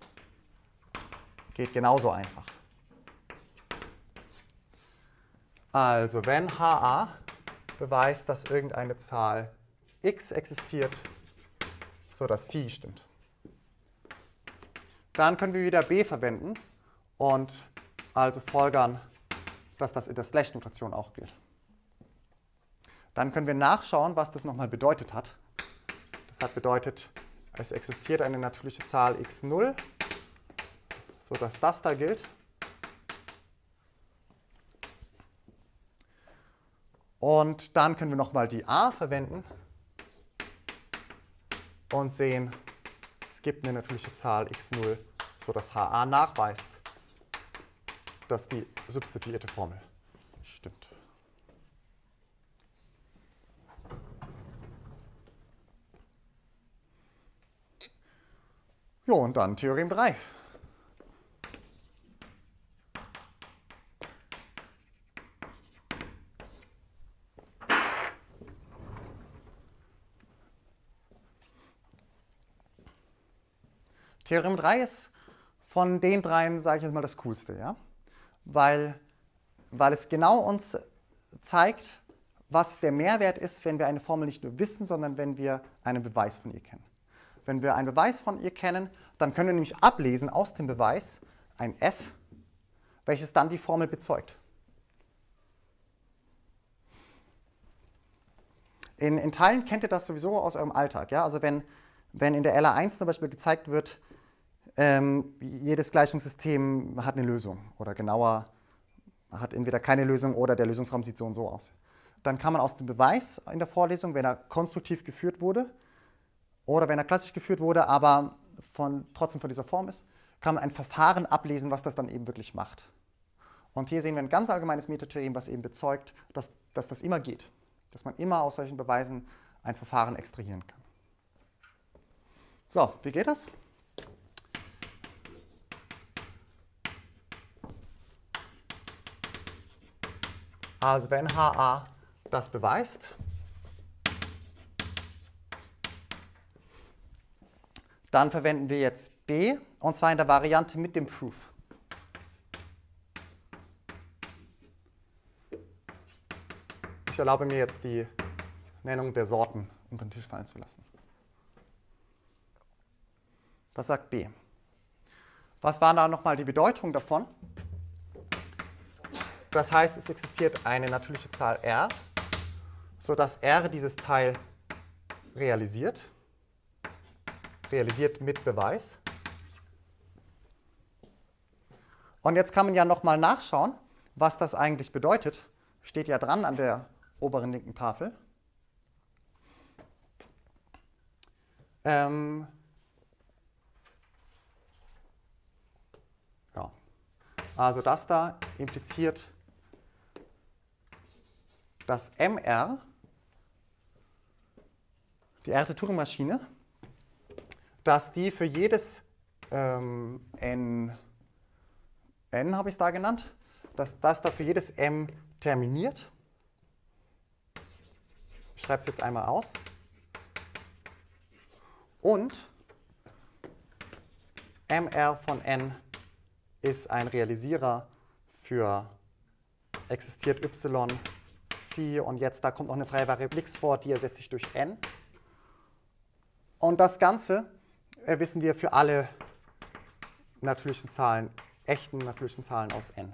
Geht genauso einfach. Also wenn H A beweist, dass irgendeine Zahl x existiert, so dass Phi stimmt, dann können wir wieder B verwenden und also folgern, dass das in der Slash-Notation auch gilt. Dann können wir nachschauen, was das nochmal bedeutet hat. Das hat bedeutet, es existiert eine natürliche Zahl x null, sodass das da gilt. Und dann können wir nochmal die A verwenden und sehen, es gibt eine natürliche Zahl x null, sodass H A nachweist, dass die substituierte Formel stimmt. Jo, und dann Theorem drei. Theorem drei ist von den dreien, sage ich jetzt mal, das Coolste, ja? Weil, weil es genau uns zeigt, was der Mehrwert ist, wenn wir eine Formel nicht nur wissen, sondern wenn wir einen Beweis von ihr kennen. Wenn wir einen Beweis von ihr kennen, dann können wir nämlich ablesen aus dem Beweis ein f, welches dann die Formel bezeugt. In, in Teilen kennt ihr das sowieso aus eurem Alltag. Ja? Also wenn, wenn in der L A eins zum Beispiel gezeigt wird, ähm, jedes Gleichungssystem hat eine Lösung oder genauer hat entweder keine Lösung oder der Lösungsraum sieht so und so aus. Dann kann man aus dem Beweis in der Vorlesung, wenn er konstruktiv geführt wurde oder wenn er klassisch geführt wurde, aber von, trotzdem von dieser Form ist, kann man ein Verfahren ablesen, was das dann eben wirklich macht. Und hier sehen wir ein ganz allgemeines Metatheorem, was eben bezeugt, dass, dass das immer geht, dass man immer aus solchen Beweisen ein Verfahren extrahieren kann. So, wie geht das? Also wenn H A das beweist, dann verwenden wir jetzt B, und zwar in der Variante mit dem Proof. Ich erlaube mir jetzt die Nennung der Sorten unter den Tisch fallen zu lassen. Was sagt B? Was war da nochmal die Bedeutung davon? Das heißt, es existiert eine natürliche Zahl R, sodass R dieses Teil realisiert. Realisiert mit Beweis. Und jetzt kann man ja nochmal nachschauen, was das eigentlich bedeutet. Steht ja dran an der oberen linken Tafel. Ähm ja. Also das da impliziert, dass M R, die r-te Turingmaschine, dass die für jedes ähm, n, n habe ich es da genannt, dass das da für jedes m terminiert. Ich schreibe es jetzt einmal aus. Und M R von n ist ein Realisierer für existiert y, Phi und jetzt da kommt noch eine freie Variable x vor, die ersetze ich durch n. Und das Ganze äh, wissen wir für alle natürlichen Zahlen, echten natürlichen Zahlen aus n.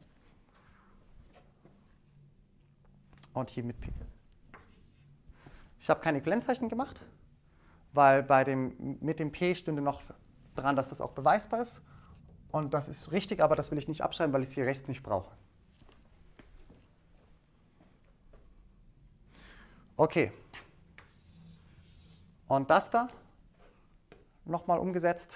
Und hier mit P. Ich habe keine Äquivalenzzeichen gemacht, weil bei dem, mit dem P stünde noch dran, dass das auch beweisbar ist. Und das ist richtig, aber das will ich nicht abschreiben, weil ich es hier rechts nicht brauche. Okay. Und das da, nochmal umgesetzt,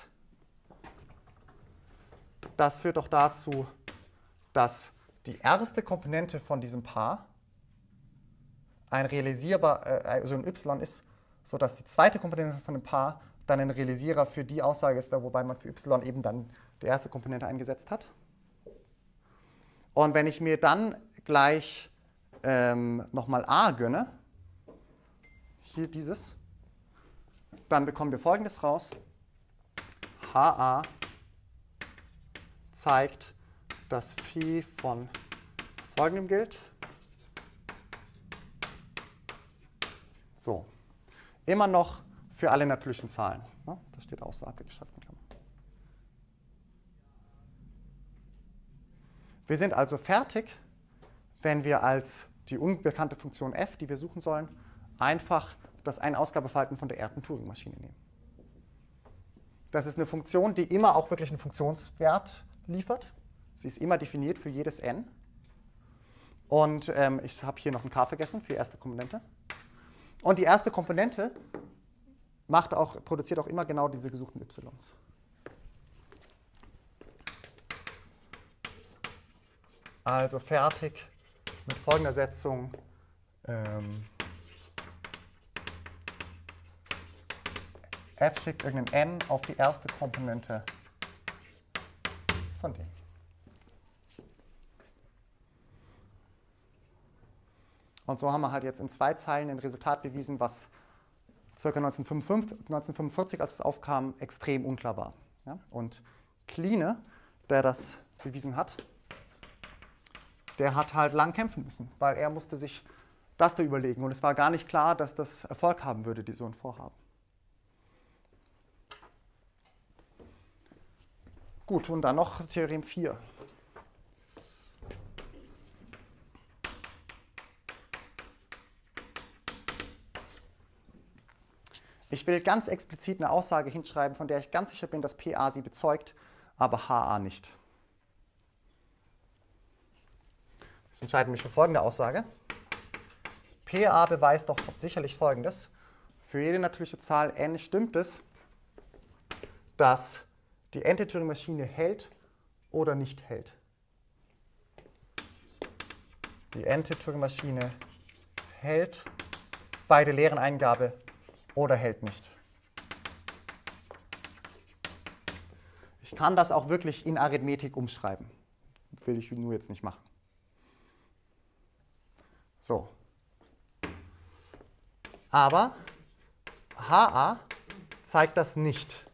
das führt doch dazu, dass die erste Komponente von diesem Paar ein realisierbar, äh, also ein y ist, sodass die zweite Komponente von dem Paar dann ein Realisierer für die Aussage ist, wobei man für y eben dann die erste Komponente eingesetzt hat. Und wenn ich mir dann gleich ähm, nochmal a gönne, hier dieses, dann bekommen wir Folgendes raus. H A zeigt, dass Phi von folgendem gilt. So, immer noch für alle natürlichen Zahlen. Ne? Das steht außer abgeschalteten Klammern. Wir sind also fertig, wenn wir als die unbekannte Funktion f, die wir suchen sollen, einfach das Ein-Ausgabeverhalten von der Erden-Turing-Maschine nehmen. Das ist eine Funktion, die immer auch wirklich einen Funktionswert liefert. Sie ist immer definiert für jedes n. Und ähm, ich habe hier noch ein k vergessen für die erste Komponente. Und die erste Komponente macht auch, produziert auch immer genau diese gesuchten y's. Also fertig mit folgender Setzung. Ähm, f schickt irgendein n auf die erste Komponente von d. Und so haben wir halt jetzt in zwei Zeilen ein Resultat bewiesen, was ca. neunzehnhundertfünfundvierzig, als es aufkam, extrem unklar war. Ja? Und Kline, der das bewiesen hat, der hat halt lang kämpfen müssen, weil er musste sich das da überlegen. Und es war gar nicht klar, dass das Erfolg haben würde, die so ein Vorhaben. Gut, und dann noch Theorem vier. Ich will ganz explizit eine Aussage hinschreiben, von der ich ganz sicher bin, dass P A sie bezeugt, aber H A nicht. Ich entscheide mich für folgende Aussage. P A beweist doch sicherlich Folgendes. Für jede natürliche Zahl n stimmt es, dass die n-Turing-Maschine hält oder nicht hält. Die n-Turing-Maschine hält bei der leeren Eingabe oder hält nicht. Ich kann das auch wirklich in Arithmetik umschreiben. Das will ich nur jetzt nicht machen. So. Aber H A zeigt das nicht.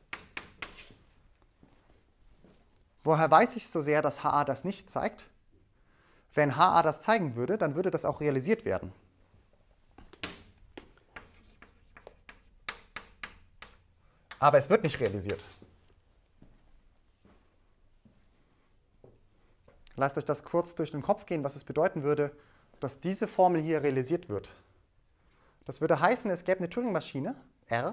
Woher weiß ich so sehr, dass H A das nicht zeigt? Wenn H A das zeigen würde, dann würde das auch realisiert werden. Aber es wird nicht realisiert. Lasst euch das kurz durch den Kopf gehen, was es bedeuten würde, dass diese Formel hier realisiert wird. Das würde heißen, es gäbe eine Turing-Maschine, R.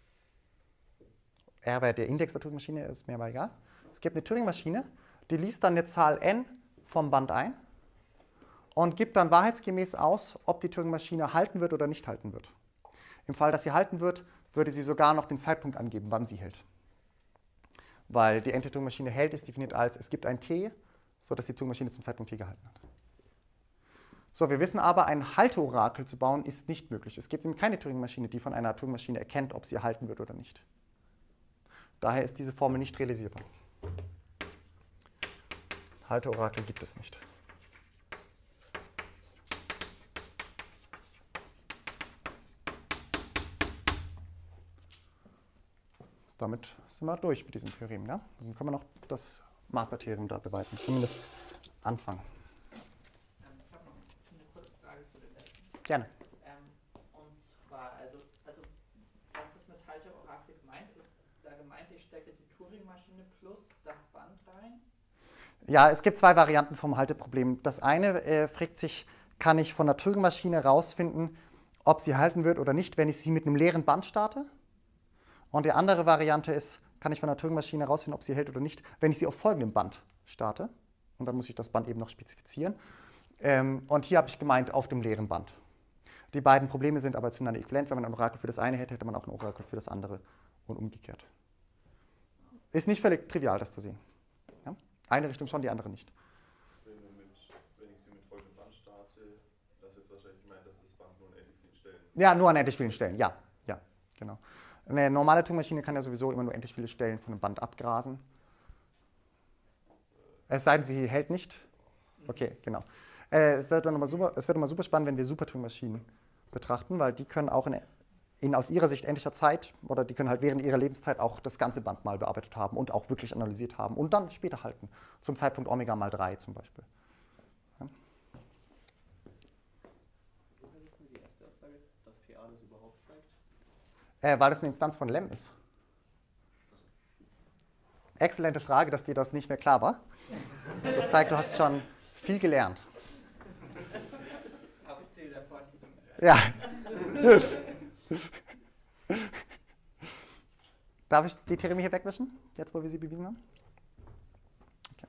R wäre der Index der Turing-Maschine, ist mir aber egal. Es gibt eine Turing-Maschine, die liest dann eine Zahl n vom Band ein und gibt dann wahrheitsgemäß aus, ob die Turing-Maschine halten wird oder nicht halten wird. Im Fall, dass sie halten wird, würde sie sogar noch den Zeitpunkt angeben, wann sie hält. Weil die n-Turing-Maschine hält ist definiert als, es gibt ein t, sodass die Turing-Maschine zum Zeitpunkt t gehalten hat. So, wir wissen aber, ein Halteorakel zu bauen ist nicht möglich. Es gibt eben keine Turing-Maschine, die von einer Turing-Maschine erkennt, ob sie halten wird oder nicht. Daher ist diese Formel nicht realisierbar. Halteorakel gibt es nicht. Damit sind wir durch mit diesem Theorem. Ja? Dann können wir noch das Mastertheorem da beweisen, zumindest anfangen. Ähm, ich habe noch eine kurze Frage zu dem letzten. Gerne. Ähm, und zwar, also, also was ist mit Halteorakel gemeint? Ist da gemeint, ich stecke die Turing-Maschine plus das Band rein? Ja, es gibt zwei Varianten vom Halteproblem. Das eine äh, fragt sich, kann ich von der Turing-Maschine rausfinden, ob sie halten wird oder nicht, wenn ich sie mit einem leeren Band starte? Und die andere Variante ist, kann ich von der Turing-Maschine herausfinden, ob sie hält oder nicht, wenn ich sie auf folgendem Band starte. Und dann muss ich das Band eben noch spezifizieren. Ähm, und hier habe ich gemeint, auf dem leeren Band. Die beiden Probleme sind aber zueinander äquivalent. Wenn man ein Orakel für das eine hätte, hätte man auch ein Orakel für das andere und umgekehrt. Ist nicht völlig trivial, das zu sehen. Ja? Eine Richtung schon, die andere nicht. Wenn, wir mit, wenn ich sie mit folgendem Band starte, das ist jetzt wahrscheinlich gemeint, dass das Band nur an endlich vielen Stellen... Ja, nur an endlich vielen Stellen, ja. ja genau. Eine normale Turing-Maschine kann ja sowieso immer nur endlich viele Stellen von einem Band abgrasen. Es sei denn, sie hält nicht. Okay, genau. Äh, es, wird immer super, es wird immer super spannend, wenn wir Super-Turing-Maschinen betrachten, weil die können auch in, in aus ihrer Sicht endlicher Zeit, oder die können halt während ihrer Lebenszeit auch das ganze Band mal bearbeitet haben und auch wirklich analysiert haben und dann später halten. Zum Zeitpunkt Omega mal drei zum Beispiel. Ja. Woher wissen wir die erste Aussage, dass P A das überhaupt Äh, weil das eine Instanz von Lem ist. Exzellente Frage, dass dir das nicht mehr klar war. Das zeigt, du hast schon viel gelernt. Abzähl der Vorlesung. Ja. Darf ich die Theoreme hier wegwischen, jetzt wo wir sie bewiesen haben? Okay.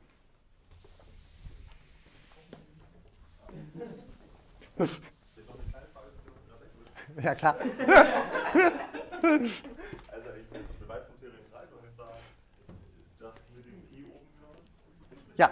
Ja, klar. Also ich will jetzt Beweis vom Theorem drei, du hast da das mit dem P oben genommen. Ja.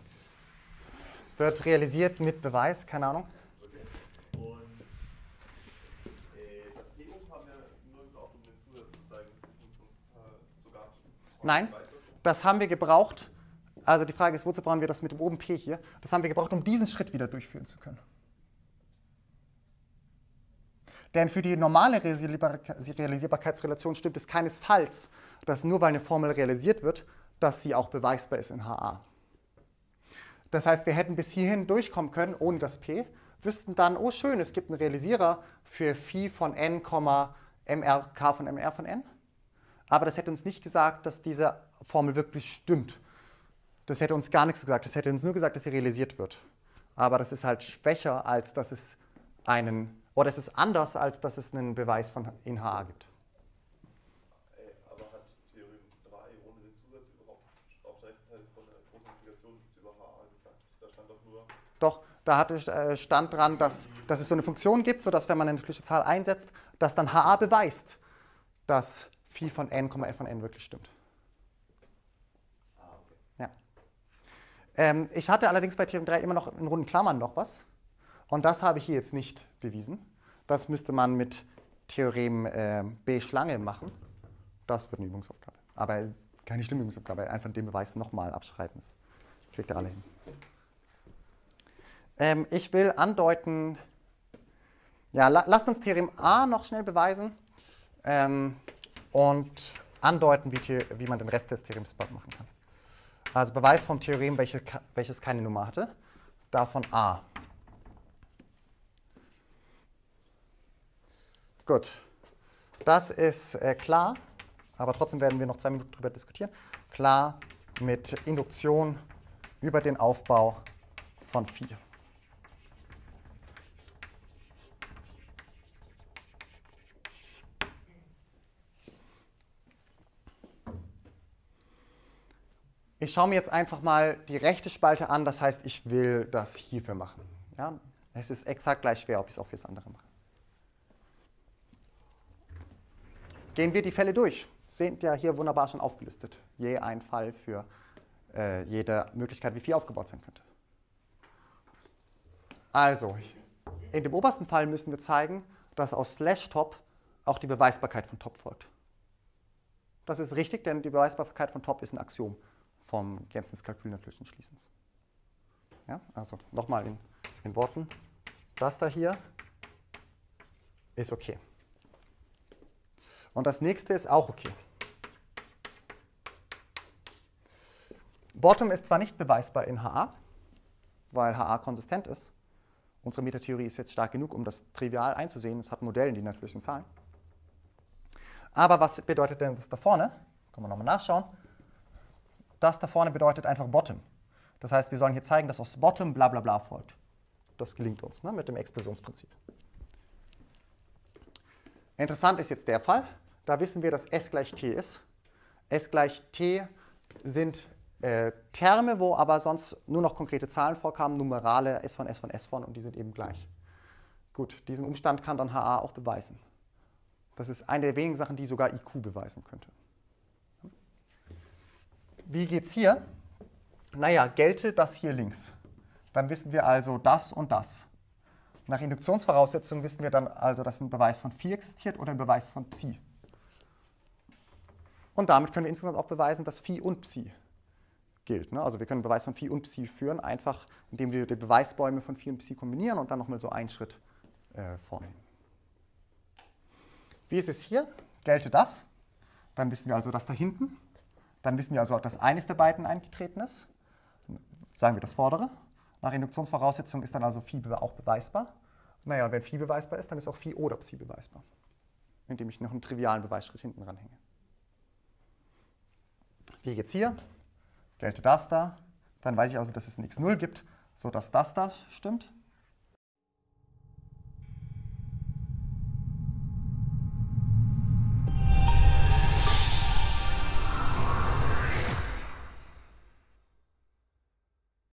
Wird realisiert mit Beweis, keine Ahnung. Okay. Und äh, das P oben haben wir nur gebraucht, um den Zusatz zu zeigen, dass es uns sogar Nein, das haben wir gebraucht. Also die Frage ist, wozu brauchen wir das mit dem oben P hier? Das haben wir gebraucht, um diesen Schritt wieder durchführen zu können. Denn für die normale Realisierbarkeitsrelation stimmt es keinesfalls, dass nur weil eine Formel realisiert wird, dass sie auch beweisbar ist in H A. Das heißt, wir hätten bis hierhin durchkommen können ohne das P, wüssten dann, oh schön, es gibt einen Realisierer für Phi von n, mr, k von mr von n. Aber das hätte uns nicht gesagt, dass diese Formel wirklich stimmt. Das hätte uns gar nichts gesagt. Das hätte uns nur gesagt, dass sie realisiert wird. Aber das ist halt schwächer, als dass es einen, oder es ist anders, als dass es einen Beweis von in H A gibt. Aber hat Theorem drei ohne den Zusatz überhaupt auf der rechten Seite von der großen Implikation über H A gesagt? Da stand doch nur... Doch, da hatte, äh, stand dran, dass, dass es so eine Funktion gibt, sodass, wenn man eine natürliche Zahl einsetzt, dass dann H A beweist, dass Phi von n, f von n wirklich stimmt. Ah, okay. Ja. Ähm, ich hatte allerdings bei Theorem drei immer noch in runden Klammern noch was. Und das habe ich hier jetzt nicht bewiesen. Das müsste man mit Theorem äh, B Schlange machen. Das wird eine Übungsaufgabe. Aber keine schlimme Übungsaufgabe, einfach den Beweis nochmal abschreiben. Das kriegt ihr alle hin. Ähm, ich will andeuten, ja, la lasst uns Theorem A noch schnell beweisen ähm, und andeuten, wie, wie man den Rest des Theorems machen kann. Also Beweis vom Theorem, welche, welches keine Nummer hatte, davon A. Gut, das ist äh, klar, aber trotzdem werden wir noch zwei Minuten darüber diskutieren. Klar mit Induktion über den Aufbau von Phi. Ich schaue mir jetzt einfach mal die rechte Spalte an, das heißt, ich will das hierfür machen. Ja? Es ist exakt gleich schwer, ob ich es auch für das andere mache. Gehen wir die Fälle durch. Sind ja hier wunderbar schon aufgelistet. Je ein Fall für äh, jede Möglichkeit, wie Phi aufgebaut sein könnte. Also, in dem obersten Fall müssen wir zeigen, dass aus slash top auch die Beweisbarkeit von top folgt. Das ist richtig, denn die Beweisbarkeit von top ist ein Axiom vom Jensens Kalkül natürlichen Schließens. Ja, also nochmal in, in Worten. Das da hier ist okay. Und das nächste ist auch okay. Bottom ist zwar nicht beweisbar in H A, weil H A konsistent ist. Unsere Metatheorie ist jetzt stark genug, um das trivial einzusehen. Es hat Modelle in die natürlichen Zahlen. Aber was bedeutet denn das da vorne? Können wir nochmal nachschauen. Das da vorne bedeutet einfach Bottom. Das heißt, wir sollen hier zeigen, dass aus Bottom bla bla bla folgt. Das gelingt uns, ne, mit dem Explosionsprinzip. Interessant ist jetzt der Fall. Da wissen wir, dass S gleich T ist. S gleich T sind äh, Terme, wo aber sonst nur noch konkrete Zahlen vorkamen, Numerale, S von S von S von, und die sind eben gleich. Gut, diesen Umstand kann dann H A auch beweisen. Das ist eine der wenigen Sachen, die sogar I Q beweisen könnte. Wie geht es hier? Naja, gelte das hier links. Dann wissen wir also das und das. Nach Induktionsvoraussetzungen wissen wir dann also, dass ein Beweis von Phi existiert oder ein Beweis von Psi. Und damit können wir insgesamt auch beweisen, dass Phi und Psi gilt. Ne? Also wir können einen Beweis von Phi und Psi führen, einfach indem wir die Beweisbäume von Phi und Psi kombinieren und dann nochmal so einen Schritt äh, vornehmen. Wie ist es hier? Gelte das. Dann wissen wir also, dass da hinten. Dann wissen wir also, dass eines der beiden eingetreten ist. Sagen wir das vordere. Nach Induktionsvoraussetzung ist dann also Phi auch beweisbar. Naja, wenn Phi beweisbar ist, dann ist auch Phi oder Psi beweisbar. indem ich noch einen trivialen Beweisschritt hinten ranhänge. Wie geht's hier? Gelte das da. Dann weiß ich also, dass es ein x null gibt, sodass das da stimmt.